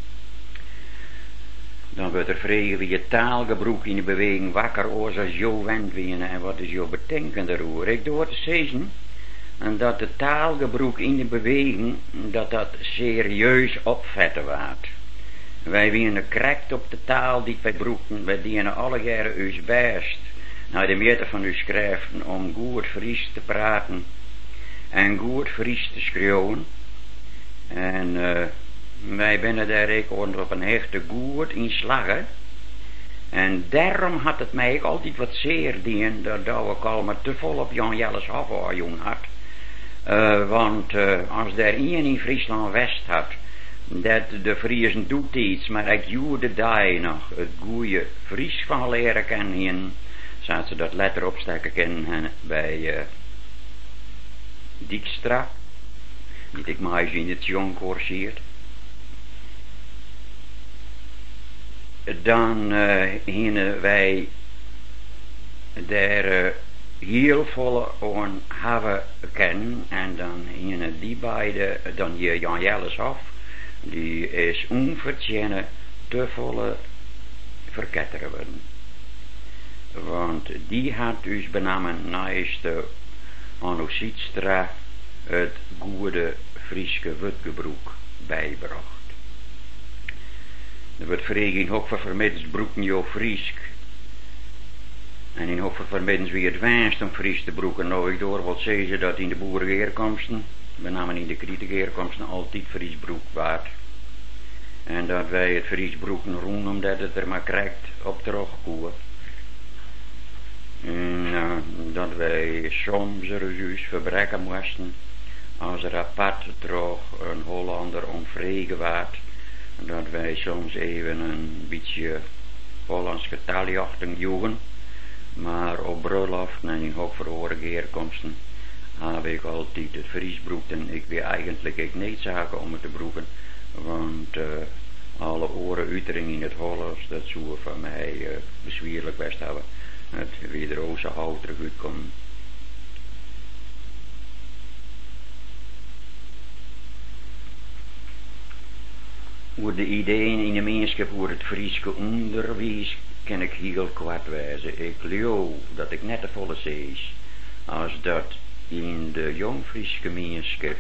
Dan wordt er vregen wie je taalgebruik in de beweging wakker oors als jou wendt winnen en wat is jouw bedenken daarover. Ik doe te zeggen en dat de taalgebruik in de beweging dat dat serieus opvetten wordt. Wij winnen krekt op de taal die wij broeken, wij dienen alle jaren uw best naar de meter van uw schrijven om goed Fries te praten en goed Fries te schreeuwen. En uh, wij binnen daar ik op een hechte goed in slagen. En daarom had het mij ook altijd wat zeer dien dat ik al maar te vol op Jan Jelles Hoffa jong had. Uh, want uh, als daar iemand in Friesland West had, dat de Friesen doet iets, maar ik juurde daar nog het goede Fries van leren kennen, zodat ze dat letter opsteken kennen bij uh, Dijkstra, die ik maar eens in het jong corseert. Dan uh, hingen wij daar uh, heel volle aan hebben kennen en dan hingen die beide, dan hier Jan Jelles af. Die is onverdiend te volle verketteren worden. Want die had dus benamen naast de Anno-Sietstra het goede Frieske wutgebroek bijbracht. Er wordt vregen in hoek van vermiddels broeken jo Friesk. En in hoek van vermiddels wie het weinst om Fries te broeken. Nou ik door wat zeggen dat in de boerengeerkomsten, met name in de kritigeerkomsten, altijd Fries broek waard. En dat wij het Fries broeken roen omdat het er maar krijgt op terugkomen. En uh, dat wij soms er juist verbreken moesten als er apart terug een Hollander onvregen waard. Dat wij soms even een beetje Hollandse taljachting joegen. Maar op bruiloft en in hoogverhoorige herkomsten heb ik altijd het Fries broek en ik wil eigenlijk ik niet zaken om het te broeken. Want uh, alle oren uiteringen in het Hollands, dat zou van mij uh, bezwierlijk best hebben. Het weer roze hout terug uitkomen. Voor de ideeën in de gemeenschap voor het Frieske onderwijs kan ik heel kwart wijzen. Ik geloof dat ik net de volle zees als dat in de Jong Fries gemeenschap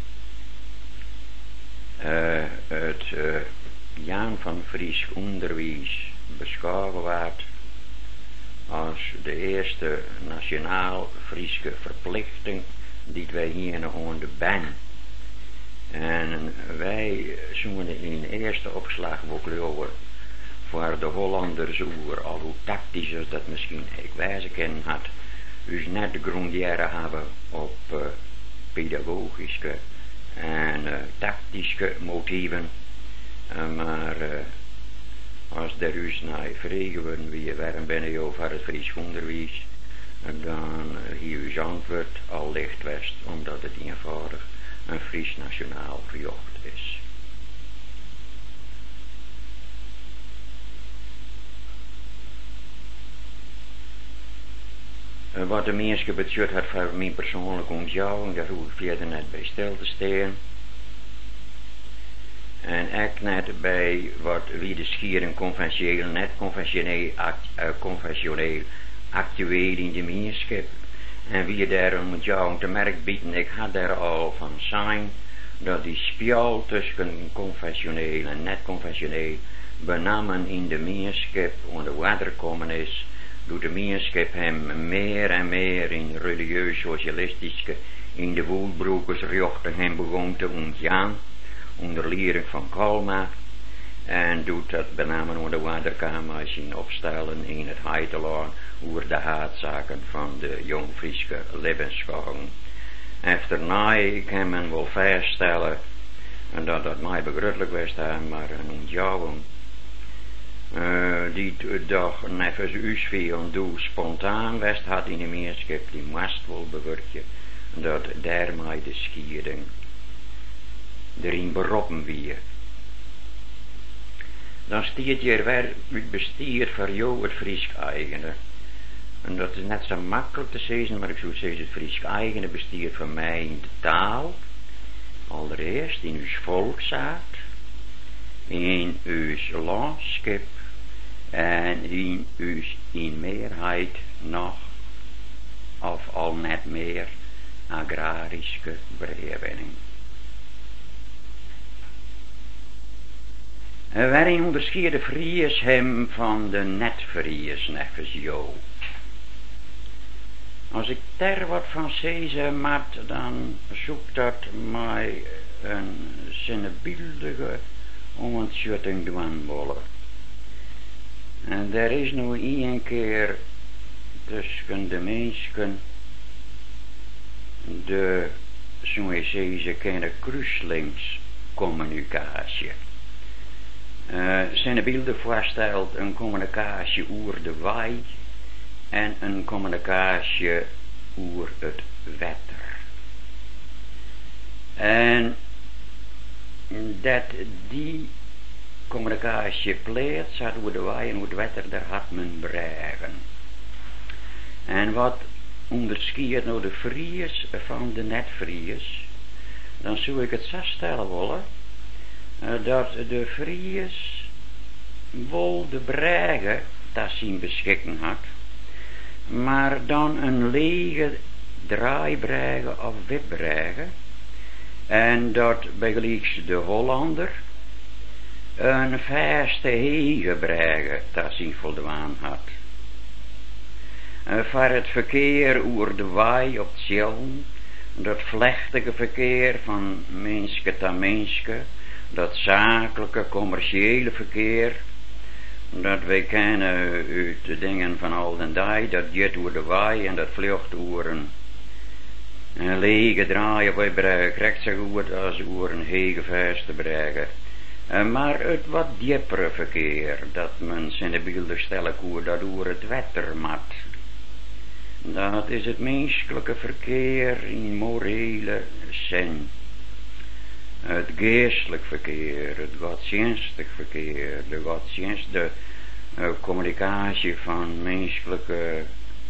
uh, het uh, Jaan van Fries onderwijs beschouwen wordt als de eerste nationaal Frieske verplichting die wij hier nog onder ben. En wij zoeken in eerste opslag ook over voor de Hollanders oer, al hoe tactisch is dat misschien ik wijze kennen had, dus net de grondière hebben op uh, pedagogische en uh, tactische motieven, uh, maar uh, als er dus naar vregen worden wie waarom ben je over het Fries onderwijs, dan uh, hier uw antwoord al licht west, omdat het eenvoudig een Fries nationaal verjocht is. Uh, wat de mensen betreft had voor mijn persoonlijke ontjouwing, daar hoef ik verder net bij stil te staan. En ook net bij wat wie de schieren conventioneel, net conventioneel, act, uh, conventioneel actueel in de gemeenschap. En wie daar moet jou te merk bieden, ik had daar al van zijn, dat die spel tussen conventioneel en net conventioneel benamen in de gemeenschap onder water komen is, doet de gemeenschap hem meer en meer in religieus socialistische, in de woelbroekersjochten hem begon te ontgaan, onder lering van Kalmar, en doet dat benamen onder waterkamers in opstellen in het Heitelaan over de haatzaken van de jong-Frieske levensgang. Efternaa kan men wel vaststellen, en dat dat mij begrijpelijk was daar, maar een ontjouwing, uh, die toch nevens usveel doe spontaan was had in de gemeenschap, die moest wel bewerken, dat daarmee de schiering erin beroepen wie. Dan stiert je er weer het bestier voor jou het Fries eigene. En dat is net zo makkelijk te zeggen, maar ik zou zeggen het Fries eigene bestiert van mij in de taal, allereerst in uw volksaard, in uw landschap en in uw in meerheid nog, of al net meer, agrarische brevenning. Waarin onderscheiden Fries hem van de net-Fries nevens jou. Als ik daar wat van zeggen moet, dan zoekt dat mij een zinnebeeldige ontschutting dwanbollen. En er is nu één keer tussen de mensen de, zo je zeggen, keine kruislingscommunicatie. Uh, zijn beelden voorstelt een communicatie over de wei en een communicatie over het water. En dat die communicatie plaats had over de wei en over het water, daar had men bregen. En wat onderscheidt nou de Fries van de net-Fries, dan zou ik het zo stellen willen, dat de Fries wel de bregen dat zien beschikken had, maar dan een lege draaibregen of wipbregen, en dat bij gelijks de Hollander een vaste hege bregen dat zien voldaan had. Uh, voor het verkeer over de wei op het Sjælden, dat vlechtige verkeer van menske tot menske, dat zakelijke, commerciële verkeer, dat wij kennen uit de dingen van al den dag, dat gaat door de waai en dat vlucht over een, een lege draaien bij bregen, krijgt zich goed als over een hege vuist te bregen. Uh, maar het wat diepere verkeer, dat men zijn de beelden stellen hoe dat over het water mat. Dat is het menselijke verkeer in morele zin. Het geestelijk verkeer, het godsdienstig verkeer, de godsdienstige uh, communicatie van menselijke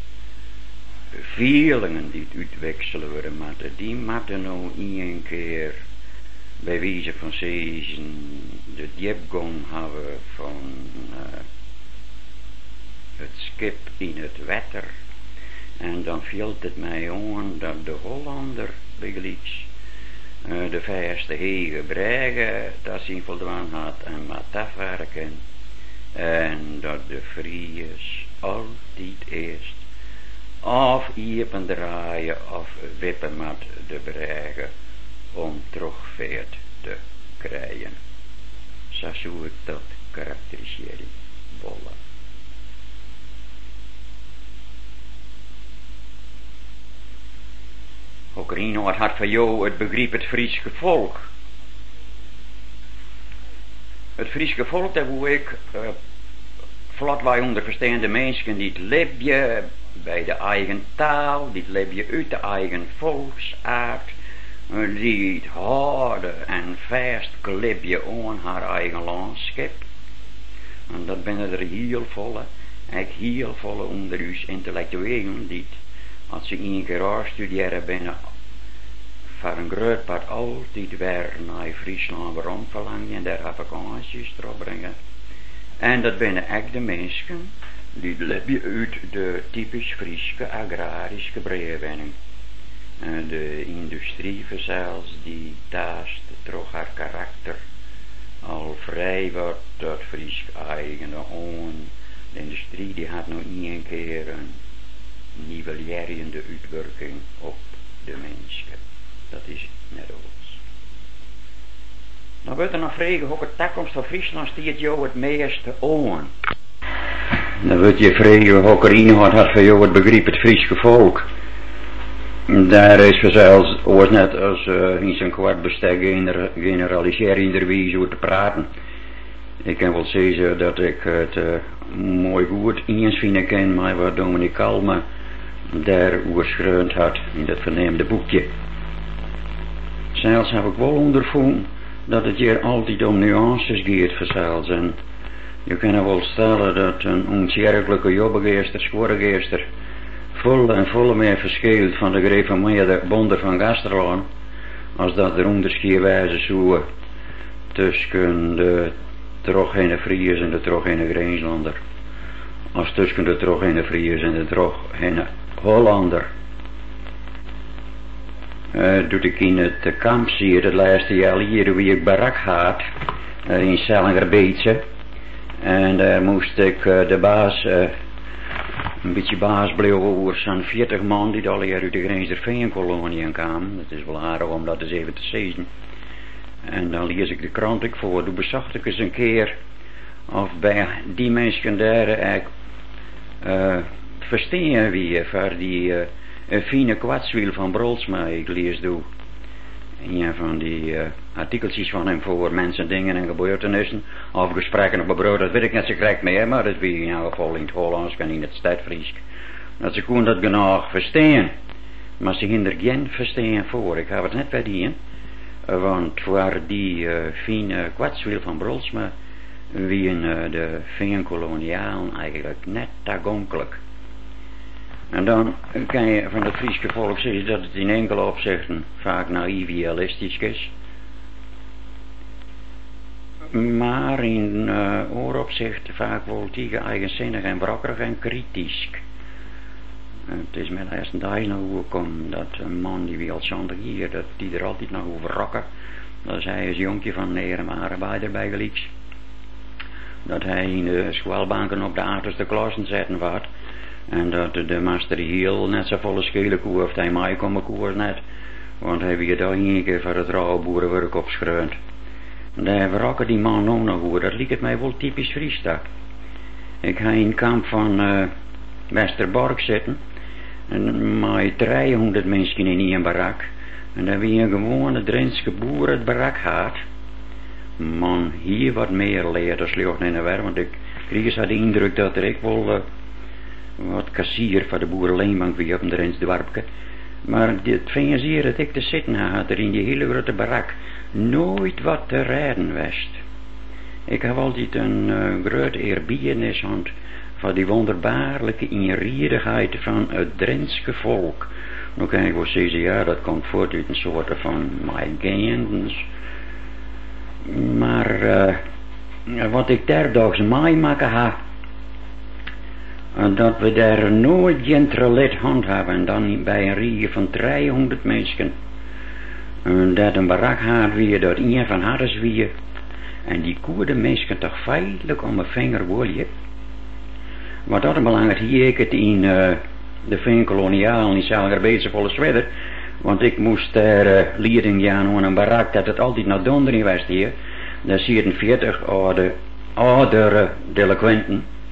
feelingen die het uitwisselen worden moeten, die moeten nou één keer bij wijze van zeggen de diepgang hebben van uh, het schip in het water. En dan viel het mij aan dat de Hollander begelijks uh, de vijfste hege bregen dat zien voldaan had en met afwerken. En dat de Fries altijd eerst of iepen draaien of wippen met de bregen om terugveert te krijgen. Zo zou ik dat karakteriseren. volle. Ook Reinhard had van jou het begrip het Frieske volk. Het Frieske volk, dat hoe ik uh, vlot wij onder verstaande mensen die het leven bij de eigen taal, die het leven uit de eigen volksaard, uh, die het houden en vast klebje aan haar eigen landschap. En dat ben er heel volle, echt heel volle onder uw intellectuelen die als ze één keer afstuderen binnen voor een groot part altijd weer naar Friesland waarom verlangen en daar vakanties erop brengen. En dat binnen echt de mensen die leven uit de typisch Friese agrarische breedwinning. En de industrie zelfs die taast toch haar karakter al vrij wordt dat Fries eigene oon. De industrie die had nog één keer een nivellerende uitwerking op de mensen. Dat is net alles. Dan wordt er nog vragen hoe de toekomst van Friesland stiert jou het meeste aan. Dan wordt je vragen hoe Reinhard had van jou het begrip het Friese volk. Daar is vanzelfs was net als uh, in zijn kwart bestek generaliserende over te praten. Ik kan wel zeggen dat ik het uh, mooi goed eens vinden ken, maar wat Dominique Kalme daar oorschreund had in dat verneemde boekje. Zelfs heb ik wel ondervonden dat het hier altijd om nuances gaat vanzelfs. En je kan wel stellen dat een onzierlijke jobbegeester, schoorgeester, vol en volle meer verschilt van de gereformeerde bonder van Gasterlaan, als dat er onderscheidwijze zo tussen de trogene Friers en de trogene Grijnslander, als tussen de trogene Friers en de trogene Hollander. Uh, doet ik in het kamp zie het laatste jaar hier wie ik barak had uh, in Sellingerbeetse en daar uh, moest ik uh, de baas uh, een beetje baas bleven over zo'n veertig man die al hier uit de grens der Veenkolonie kwamen. Dat is wel aardig om dat eens even te zeggen. En dan lees ik de krant ik voor, doe bezocht ik eens een keer of bij die mensen daar eigenlijk uh, verstaan wie voor die uh, een fine kwatswiel van Brolsma, ik lees doe een van die uh, artikeltjes van hem voor mensen, dingen en gebeurtenissen of gesprekken op een brood, dat weet ik net zo correct meer, maar dat weet ik in ieder geval in het Hollands en in het Stadfries dat ze kunnen dat genoeg verstaan, maar ze hinder geen verstaan voor. Ik heb het net bij die, want voor die uh, fine kwatswiel van Brolsma wie in uh, de Veenkolonialen eigenlijk net toegankelijk. En dan kan je van het Friese volk zeggen dat het in enkele opzichten vaak naïvialistisch is. Maar in uh, ooropzicht vaak wel tegen eigenzinnig en wrokkerig en kritisch. En het is mijn eerste dag nog gekomen dat een man die wie al zondag hier, dat die er altijd nog over rokken. Dat is hij als jonkje van Neren arbeider bij gelijks. Dat hij in de schoolbanken op de achterste klassen zetten wordt. En dat de master heel net zo volle schelen koe of hij mij komen koers net. Want hij weer daar een keer voor het rauwe boerenwerk opschreund. En daar verrokken die man ook nog goed. Dat liep het mij wel typisch Fries. Ik ga in het kamp van uh, Westerbork zitten. En met driehonderd mensen in één barak. En dan wie een gewone Drentse boer het barak had. Man, hier wat meer leert als slecht in de werk. Want ik kreeg eens de indruk dat er ik wel uh, wat kassier van de boerenleenbank wie op een Drents dorpje. Maar dit vingen ze hier dat ik te zitten had er in die hele grote barak nooit wat te rijden wist. Ik heb altijd een uh, groot eerbiedenis aan van die wonderbaarlijke inriedigheid van het Drentse volk. Nu kan ik wel zeggen, ja, dat komt voort uit een soort van mijn gendens. Maar uh, wat ik daar daags meemaken ha, dat we daar nooit geen trelet handhaven en dan bij een riege van driehonderd mensen. En dat een barak had wie dat een van hadden wie. En die koerde mensen toch feitelijk om een vinger wolje. Wat dat belangrijk hier ik het in uh, de Veenkolonialen in Sellingerbeetse volle zwedder. Want ik moest daar uh, leiding gaan aan een barak dat het altijd naar dondering was hier. Daar zitten veertig oude, oudere delinquenten.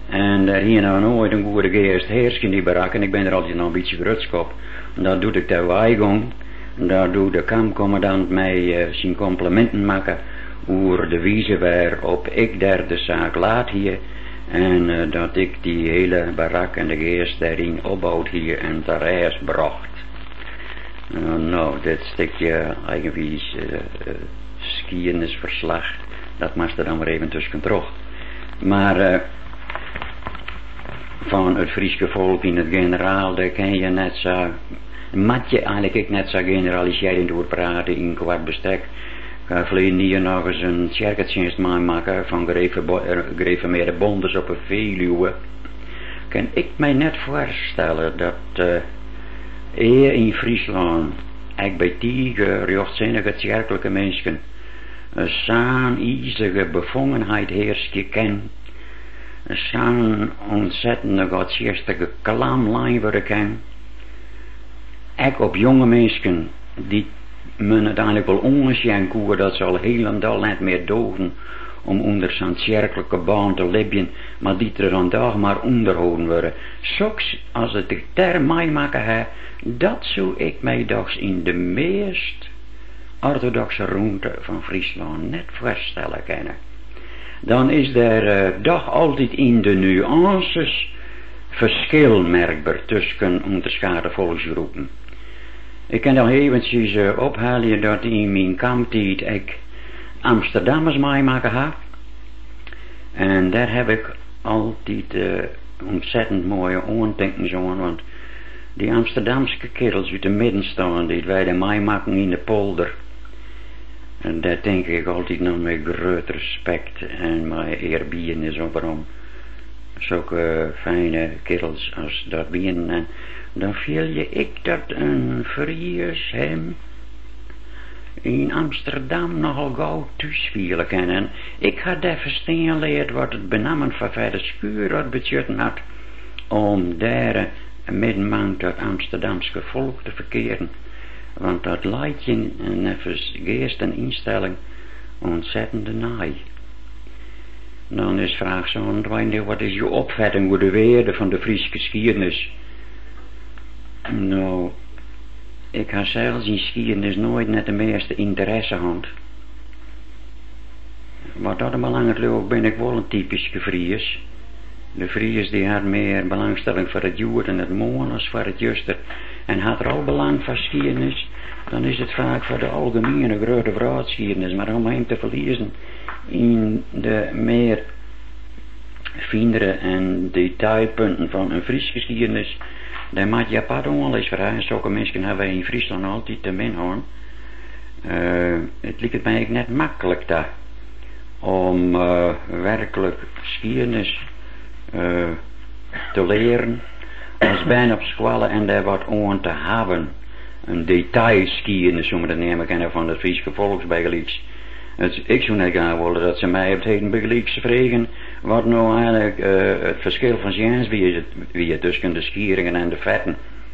En daar hier nou nooit een goede geest heerst in die barak. En ik ben er altijd nog een beetje grutskop. Dat doe ik de weigang. Daar doe de kampcommandant mij uh, zijn complimenten maken. Over de wijze waarop ik daar de zaak laat hier. En uh, dat ik die hele barak en de geest daarin opbouwt hier en ter reis bracht. Uh, nou, dit stukje eigenwijs uh, uh, skieënisverslag. Dat mag er dan maar even tussen terug. Maar uh, van het Friese volk in het generaal, daar kan je net zo, mat je eigenlijk ik net zo generaliseren door praten in kwart bestek. Ik ga verleden hier nog eens een kerkdienst maken van gereformeerde bondes op een Veluwe. Kan ik mij net voorstellen dat uh, eer in Friesland, ik bij die rechtzinnige kerkelijke mensen, een zo'n ijzige bevangenheid heerst ken, een zo'n ontzettende godsdienstige klamlijn worden ken, ik op jonge mensen die men uiteindelijk wel ongeschenkt dat ze al heel en al net meer dogen om onder zo'n kerkelijke baan te leven, maar die er dan dag maar onderhouden worden. Soks als het de term mij maken heeft, dat zou ik mij dags in de meest orthodoxe ruimte van Friesland net voorstellen kunnen. Dan is er uh, dag altijd in de nuances verschil merkbaar tussen onderscheiden volksgroepen. Ik kan al eventjes uh, ophalen dat in mijn kamptijd ik Amsterdammers meemaken heb. En daar heb ik altijd uh, ontzettend mooie aandenkens aan, want die Amsterdamse kerels uit de midden staan, die wij de meemaken in de polder. En daar denk ik altijd nog met groot respect en met eerbiedenis overom. Zulke fijne kerels als dat binnen. En dan viel je ik dat een Fries hem in Amsterdam nogal gauw thuisvielen kan. En ik had daar verstaan leerd wat het benamen van verder schuur had betutten had om daar een middenman tot Amsterdamse volk te verkeren. Want dat leidt je en even geest en instelling ontzettende naai. Dan is vraag zo, wat is je opvatting over de weerde van de Friese geschiedenis? Nou, ik had zelfs in geschiedenis nooit net de meeste interesse gehad. Maar dat een belangrijk leuk ben ik wel een typische Fries. De Fries die had meer belangstelling voor het joer en het moon als voor het juster. En had er al belang van geschiedenis, dan is het vaak voor de algemene grote vraaggeschiedenis. Maar om hem te verliezen in de meer fijnere en detailpunten van een Fries geschiedenis, dan maakt je apart wel eens vragen. Zulke mensen hebben wij in Friesland altijd te min hoor. Uh, het lijkt mij net makkelijk daar om uh, werkelijk geschiedenis uh, te leren als bijna op school en daar wat aan te hebben. Een detailgeschiedenis, zo moet ik nemen kennen van het Friese volksbegelijks. Ik zou net gaan willen dat ze mij op het heden begelijks vragen wat nou eigenlijk uh, het verschil van zijns wie het, wie het tussen de schieringen en de vetten.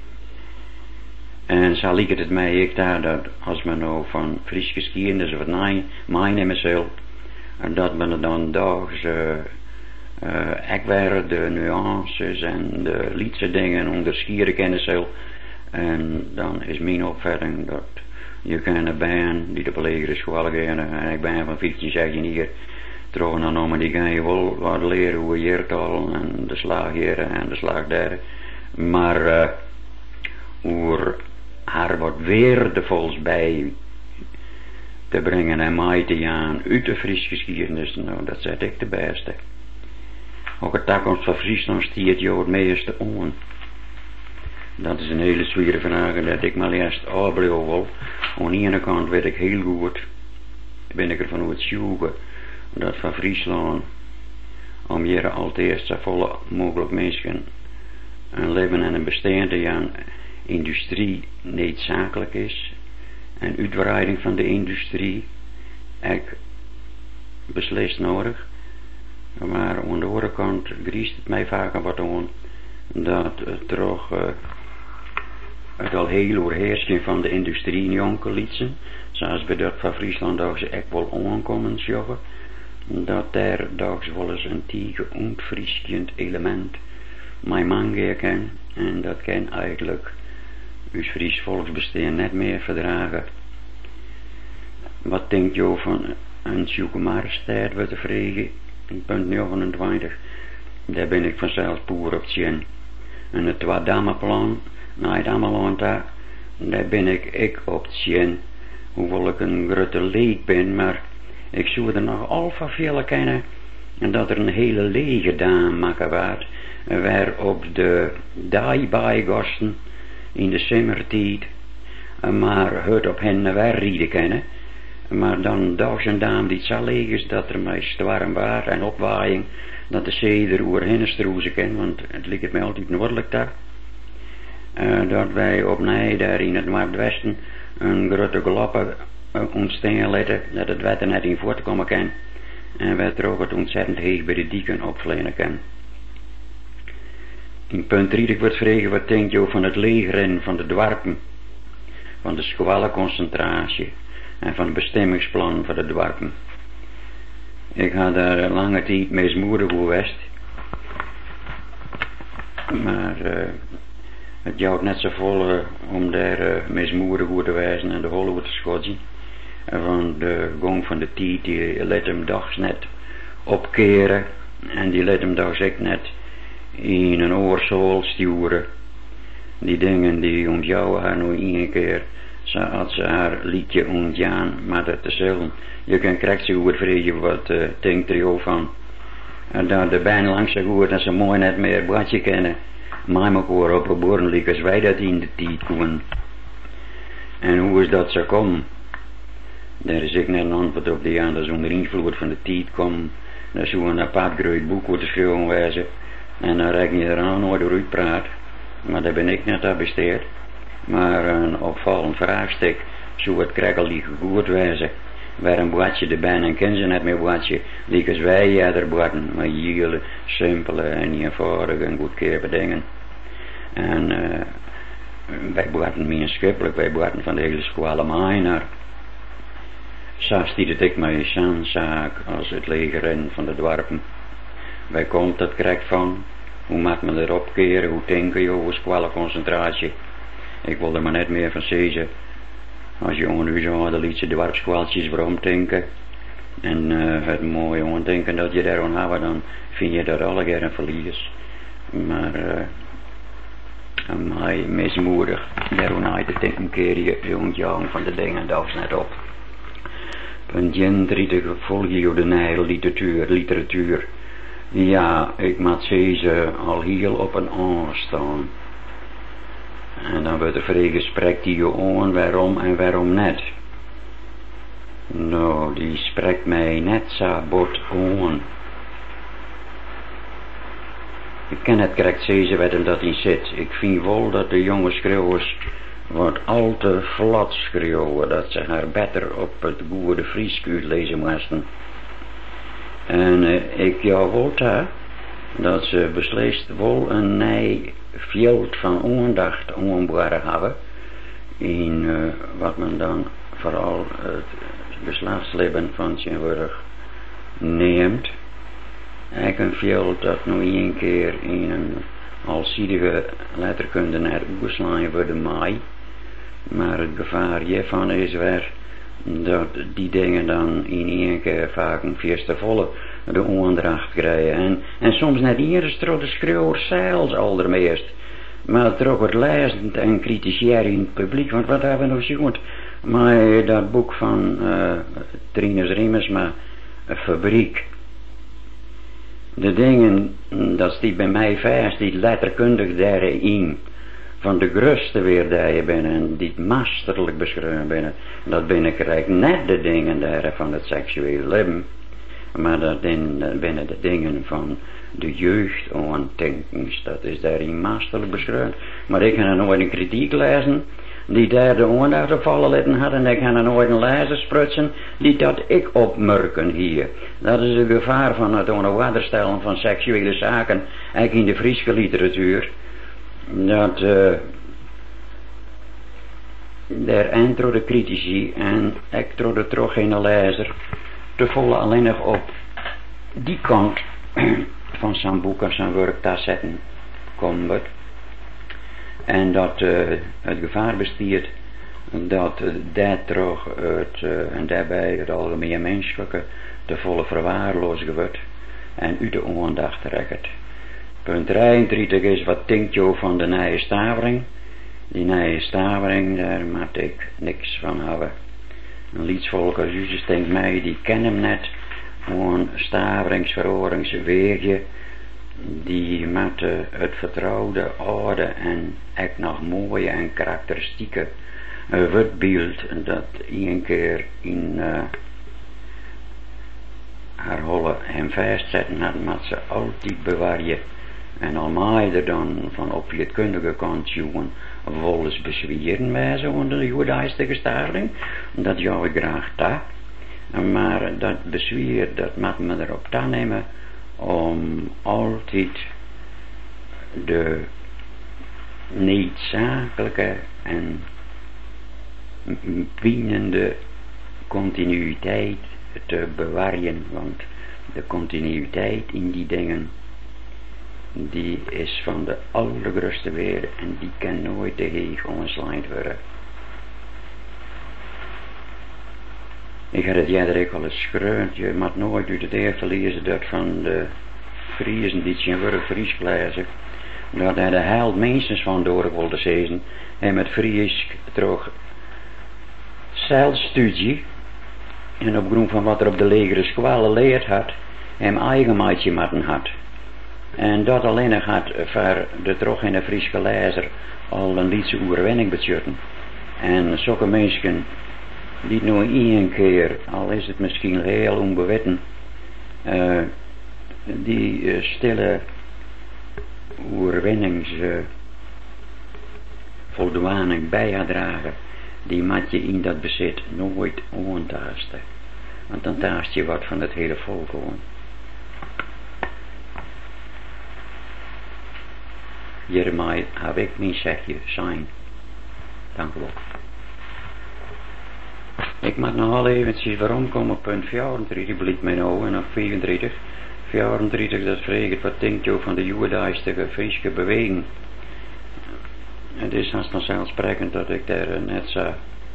En zo lijkt het mij ik daar dat als men nou van Friese geschiedenis of nee, mij nemen zal, dat men er dan dags uh, uh, ik weer de nuances en de lietse dingen onderscheiden kennen zal. En dan is mijn opvatting dat je kan een baan die de belegerde school gaan en ik ben van vijftien, zestien hier terug naar om die gaan je wel wat leren hoe je hertalen en de slaagheren en de slaagderen. Maar uh, hoe haar wat waardevols bij te brengen en mij te gaan uit de Friese geschiedenis, nou dat zet ik de beste. Ook het toekomst van Friesland stiert jou het meeste aan. Dat is een hele zware vraag dat ik maar eerst afblijven wil. Aan de ene kant weet ik heel goed, ben ik ervan overtuigd, dat van Friesland om hier altijd zo volle mogelijk mensen een leven en een bestaan te gaan industrie noodzakelijk is en uitbreiding van de industrie ik beslist nodig. Maar aan de andere kant griest het mij vaker wat aan dat het toch uh, het al heel overheersing van de industrie in Jonker lieten, zoals bij dat van Friesland dat ze echt wel aankomen joggen. dat daar dags wel eens een tige ontvrieskend element mijn man kan en dat kan eigenlijk uw Fries volksbestaan net meer verdragen. Wat denkt je van een Sjoekemaarstijd wat te vregen? In punt negenentwintig, daar ben ik vanzelf poer op tjen. En het Twadamaplan, na het Ameland daar ben ik ik op tjen. Hoewel ik een grote leek ben, maar ik zou er nog al van veel kennen. En dat er een hele lege dame maken waard, waar op de daaibijgasten in de zomertijd, maar het op hen weer rieden kennen. Maar dan dags een dame die zo leeg is dat er meest warm waar en opwaaiing, dat de zee er oer heen stroezen kan, want het ligt mij altijd noordelijk daar. Uh, dat wij opnieuw daar in het noordwesten een grote glappen uh, ontstaan laten, dat het water net in voortkomen kan. En wij er ook het ontzettend heeg bij de dieken opvlenen kan. In punt drie wordt vregen, wat denk je van het leegrennen van de dorpen, van de squallenconcentratie en van het bestemmingsplan van de dorpen. Ik had daar lange tijd mismoedig geweest, maar uh, het jouwt net zo vol uh, om daar uh, mismoedig over te wijzen en de hol over te schotsen. Van de gang van de tijd, die let hem dags net opkeren en die let hem dags ook net in een oorzool sturen. Die dingen die ontjouwen haar nog één keer, zoals ze haar liedje ontjaan, maar dat te zullen. Je kan krijgt ze goed vregen wat uh, denkt er jou van. En dat de bijn langs zo goed dat ze mooi net meer bladje kennen. Maar elkaar op een boren liek als wij dat in de tijd komen. En hoe is dat zo komen? Daar is ik net een antwoord op die aan, dat is onder invloed van de tijd komen. Dat is zo'n apart groot boek wordt geschreven wijzen. En dan reken je eraan nooit door uitpraat. Maar daar ben ik net aan besteed. Maar een opvallend vraagstuk, zo het krekkel die goed wijzen. Waar een boadje de bijna kennen ze net meer boadje, die als wij ja er boaden, maar hele simpele en eenvoudige en goedkeerde dingen. En uh, wij boaden meer schippelijk, wij boaden van de hele squale mijner. Zo stiet het ik mij zo'n zaak als het legerrennen van de dorpen. Wij komt dat krijgt van, hoe maakt men erop keren, hoe denken je over squale concentratie. Ik wilde maar net meer van zeggen. Als jongen nu zo hadden, liet ze dorpskwaaltjes waarom denken. En uh, het mooie jongen denken dat je daar aan hebben, dan vind je dat alle keer een verlies. Maar uh, mij mismoedig, daarom te denken keer je jongen van de dingen, dat is net op. Punt drie, volg je de Nijl literatuur, literatuur. Ja, ik moet zeggen, al heel op een aanstaan. En dan wordt er vrij gesprek die je aan waarom en waarom net. Nou, die spreekt mij net zo bot aan. Ik ken het correct zeggen wat er dat in zit. Ik vind wel dat de jonge schreeuwers wat al te vlat schreeuwen, dat ze haar beter op het goede Fries lezen moesten. En uh, ik jou wel daar dat ze beslist wel een nij veld van aandacht aanboren hebben in uh, wat men dan vooral het geslachtsleven van tegenwoordig neemt. Ik een veld dat nog één keer in een alziedige letterkunde naar oerslaan voor de maai, maar het gevaar hiervan is weer dat die dingen dan in één keer vaak een vierste volle de aandacht krijgen. En, en soms net eerst door de schreeuwer zelfs allermeest. Maar toch wordt lezend en kritiseren in het publiek. Want wat hebben we nog gezien? Maar dat boek van uh, Trinus Riemersma, Fabriek. De dingen, dat stiet bij mij vast, die letterkundig daarin. Van de gruste weer daar je bent en die masterlijk beschreven binnen. Dat binnenkrijgt net de dingen daar van het seksuele leven. Maar dat binnen de dingen van de jeugd aandenkens, dat is daarin masterlijk beschreven. Maar ik ga nooit een kritiek lezen die daar de aandacht op vallen laten had, en ik ga nooit een lezer sprutsen die dat ik opmerken hier. Dat is het gevaar van het onder water stellen van seksuele zaken, eigenlijk in de Friese literatuur. Dat uh, daar eind door de critici en ik door de terug geen lezer te volle alleen nog op die kant van zijn boek en zijn werk daar zetten komt. En dat uh, het gevaar bestaat dat uh, dat terug het, uh, en daarbij het algemeen menselijke te volle verwaarloosd wordt en u de aandacht trekt. Punt drieëndertig is wat denkt je van de nieuwe stavering. Die nieuwe stavering, daar moet ik niks van hebben. Een lietsvolk als u denkt mij, die kennen hem net. Een staveringsverhoringswege die met uh, het vertrouwde oude en echt nog mooie en karakteristieke uh, wordbeeld dat één keer in uh, haar holle en vastzetten had, moet ze altijd bewaren. En al maai er dan van op je het kundige kant jongen volgens bezwieren bij zo'n judaïsche stavering, dat jou ik graag ta. Maar dat bezwier, dat moet me erop aannemen om altijd de noodzakelijke en wienende continuïteit te bewaren, want de continuïteit in die dingen die is van de allergrootste weer en die kan nooit te heeg omslijnd worden. Ik had het jij er ook al eens schreeuwd, je moet nooit uit het eerste lezen dat van de Friesen die zijn worden Fries lezen, dat hij de heel minstens van door wilde zezen en met Fries terug zelfstudie en op grond van wat er op de legere scholen leerd had, hem eigen maatje moeten had. En dat alleen nog had voor de terug in de Friese lezer al een lietse oerwenning betjutten. En zulke mensen die nog één keer, al is het misschien heel onbewetten, uh, die uh, stille oerwennings uh, voldwaning bijdragen, die moet je in dat bezit nooit ontaasten. Want dan taast je wat van het hele volk gewoon. Hiermee heb ik mijn zegje zijn. Dank u wel. Ik moet nog al eventjes waarom komen op punt vierentwintig, blijkt mij nou, en op vierentwintig. vierentwintig, dat vreegt wat denkt je van de judaïsche Friese beweging. Het is haast vanzelfsprekend dat ik daar net zo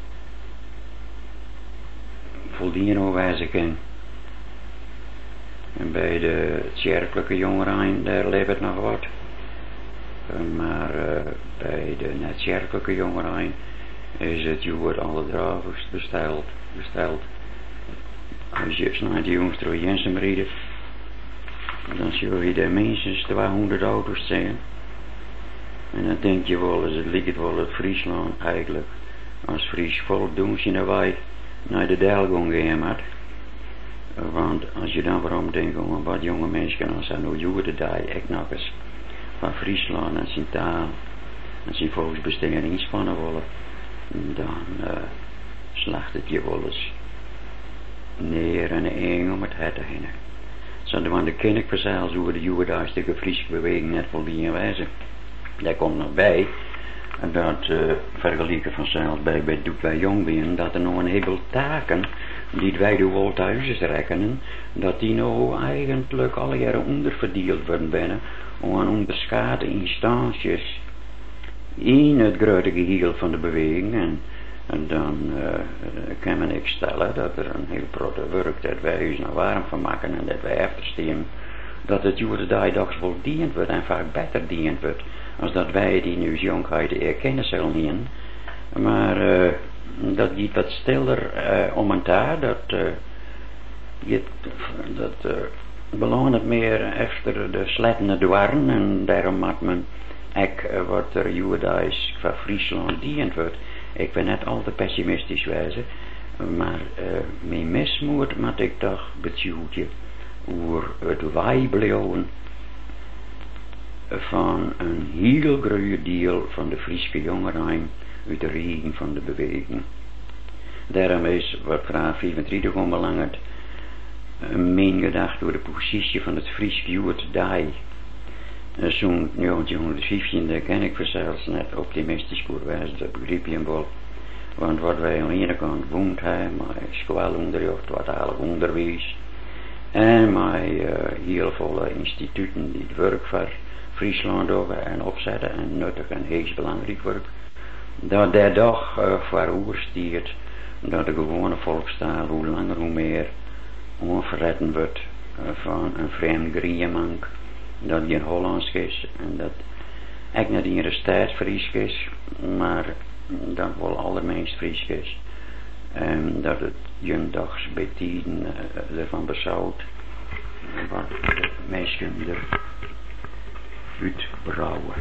voldoende over wijzen kan. En bij de kerkelijke jongeren, daar leeft het nog wat. Maar uh, bij de net-kerkelijke jongeren is het jood allerdravigst besteld, besteld. Als je naar de jongste door Jensen rijdt, dan zul je er minstens tweehonderd auto's zijn. En dan denk je wel eens, het ligt wel het Friesland eigenlijk. Als Fries volk doen ze naar wij naar de Delgon gaan had. Want als je dan waarom denkt, oh, wat jonge mensen als zijn nou joden daar echt nog eens van Friesland en zijn taal en zijn volksbesteding inspannen willen, dan uh, slacht het je wel eens neer en eng om het het te heen. Zo dan de ken ik vanzelfs hoe de judaïsche Friese beweging net vol die wijze. Daar komt nog bij dat uh, vergelijken vanzelf bij, bij doet wij jong zijn, dat er nog een heleboel taken die wij door wel thuis rekenen, dat die nou eigenlijk alle jaren onderverdeeld worden binnen aan onderscheiden instanties in het grote geheel van de beweging. En, en dan uh, kan men ik stellen dat er een heel grote werk dat wij ons nou warm van maken en dat wij eftersteen dat het jude dagelijks wel dient wordt en vaak beter dient wordt als dat wij die nu jongheid erkennen zullen niet. Maar uh, dat gaat wat stiller uh, om en daar, dat uh, je, dat uh, belangrijk meer efter de slettende dwarren en daarom maakt men ek uh, wat er judisch van Friesland dient wordt. Ik ben net al te pessimistisch wijzen, maar uh, mijn mismoed moet ik toch betjoetje over het wijblijven van een heel groot deel van de Friese jongeren uit de regen van de beweging. Daarom is wat vraag vierentwintig onbelangrijk mijn gedacht door de positie van het Friese Jood daar. Zo'n negentienhonderdvijftien, daar ken ik zelfs net optimistisch voor wijzen, dat begrijp je wel. Want wat wij aan de ene kant woont hebben, maar schoolonderricht, wat eigenlijk onderwijs, En met uh, heel veel instituten die het werk voor Friesland doen en opzetten en nuttig en heus belangrijk werk. Dat der dag uh, voor oerstiert, dat de gewone volkstaal hoe langer hoe meer onverretten wordt uh, van een vreemd griemank, dat die in Hollands is en dat ik niet in de stad Fries is, maar dat wel allermeest Fries is. En dat het jondags bij tijden uh, ervan beschouwt wat de mensen er uitbrouwen.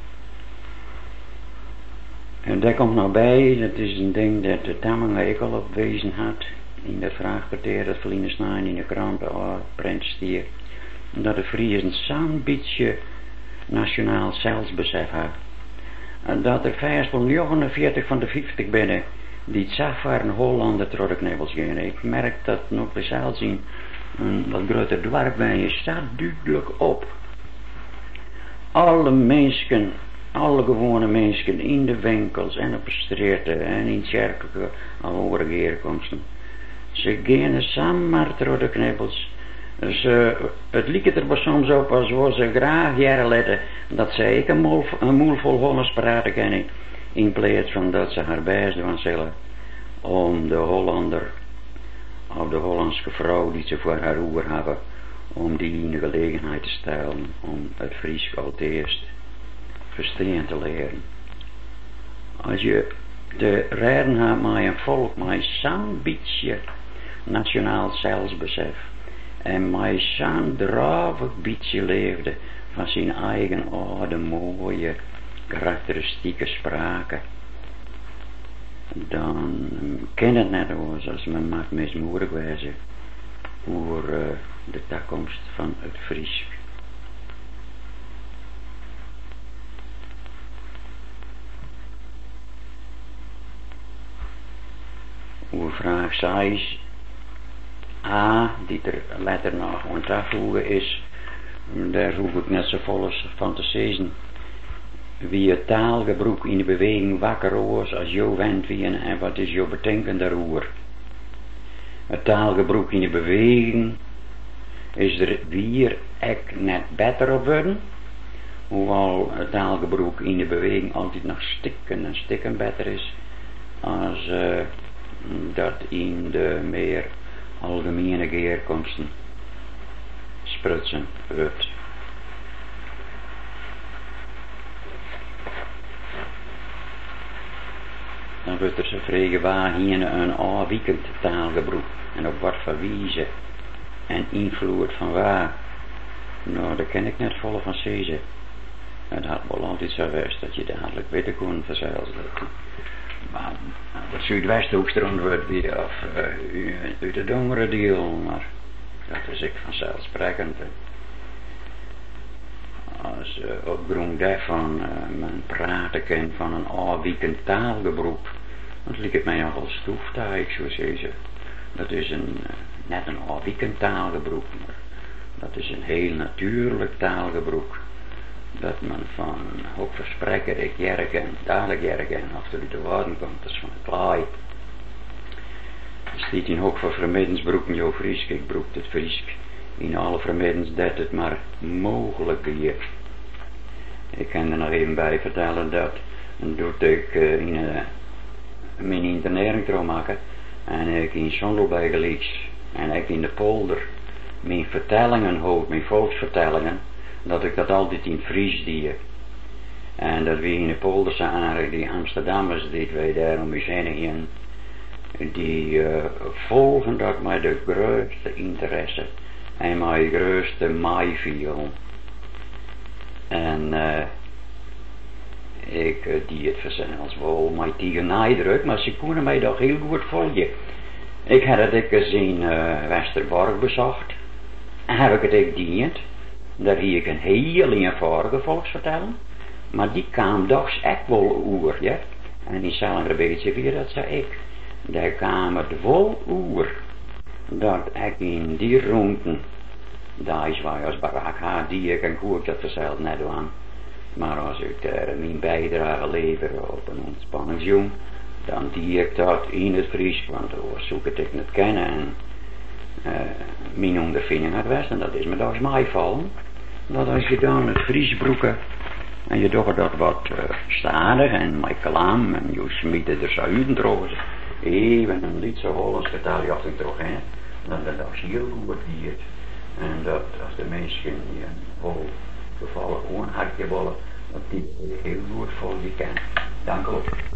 En daar komt nou bij, dat is een ding dat de Tammanga ik al op wezen had, in de vraagpartij dat verliezen snijden in de kranten al prent stier, dat de Friesen zo'n beetje nationaal zelfbesef hebben. En dat er vijf van negenenveertig van de vijftig binnen die het zag waren Hollander terugknebbels gaan. Ik merk dat nog zelfs in een wat groter dorp bij je staat duidelijk op. Alle mensen, alle gewone mensen in de winkels en op de straten en in kerken al horen geerkomsten. Ze gaan samen maar terugknebbels. Ze, het lijkt er soms op als ze graag jaren letten dat ze ik een moel, een moel vol Hollands praten kennen, in plaats van dat ze haar best doen zullen om de Hollander of de Hollandse vrouw die ze voor haar oer hebben, om die in de gelegenheid te stellen om het Fries al eerst verstaan te leren. Als je te redden hebt met een volk met zo'n beetje nationaal zelfbesef en met zo'n dravig beetje leefde van zijn eigen oude mooie karakteristieke spraken, dan ken het net eens als men maakt mismoedig wijzen over uh, de toekomst van het Fries. Over vraag zes A, die er letter nog aan toevoegen is, daar hoef ik net zo vol van te zeggen. Wie het taalgebruik in de beweging wakker was als jou went wie en wat is jouw bedenken daarover. Het taalgebruik in de beweging is er weer echt net beter op worden, hoewel het taalgebruik in de beweging altijd nog stikken en stikken beter is als uh, dat in de meer algemene geerkomsten sprutsen wordt. Dan wordt er zo vragen waar hier een afwijkend taalgebruik en op wat voor wijze en invloed van waar. Nou, daar ken ik net vol van zeggen. Het had wel altijd zo geweest dat je dadelijk weten kon vanzelfs dat maar het Zuidwesthoekstrand wordt weer of uh, uit de donkere deel, maar dat is ik vanzelfsprekend. Als uh, op grond daarvan uh, men praten kan van een afwijkend taalgebruik, dan lijkt het mij nogal stoeftaai, ik zou zeggen. Dat is een, uh, net een afwijkend taalgebruik, maar dat is een heel natuurlijk taalgebruik. Dat men van hoogverspreker, ik jerk en dadelijk jerk en achter de woorden komt, dat is van het klaai. Er staat in hoog voor vermiddensbroek en jouw Friesk, ik broek het Friesk. In alle vermiddens dat het maar mogelijk is. Ik kan er nog even bij vertellen dat, doet ik uh, in uh, mijn internering trouw maken en ik in Zondelberg gelees en ik in de polder mijn vertellingen houd, mijn volksvertellingen, dat ik dat altijd in Fries deed. En dat we in de polders aan die Amsterdammers, die wij daar om ons heen, die uh, volgen dat met de grootste interesse en mijn grootste maaiveel. En uh, ik uh, die het vanzelfs wel met die genaaidruk, maar ze konden mij toch heel goed volgen. Ik had het ik eens in uh, Westerbork bezocht en heb ik het ik dient. Daar hier ik een heel eenvoudige volksvertelling, maar die kwam toch echt wel oer, ja. En die zelf een beetje weer, dat zei ik. Daar kwam het wel oer, dat ik in die ruimte, daar is waar als barak had, die ik en goed dat vanzelf net aan. Maar als ik daar mijn bijdrage lever op een ontspanningsjong, dan die ik dat in het Fries, want dat zoek ik het niet kennen. En uh, mijn ondervinding geweest, en dat is me daar eens meevallen. Dat als je dan het Friesbroeken en je doet dat wat uh, stadig en met kalam en je smiet er zo uit trouwens, even een lied zo Hollands getal je af en toe, hè, dan dat dat heel goed hier. En dat als de mensen die een vol gevallen gewoon hartje willen, dat die heel goed voor je kan. Dank u.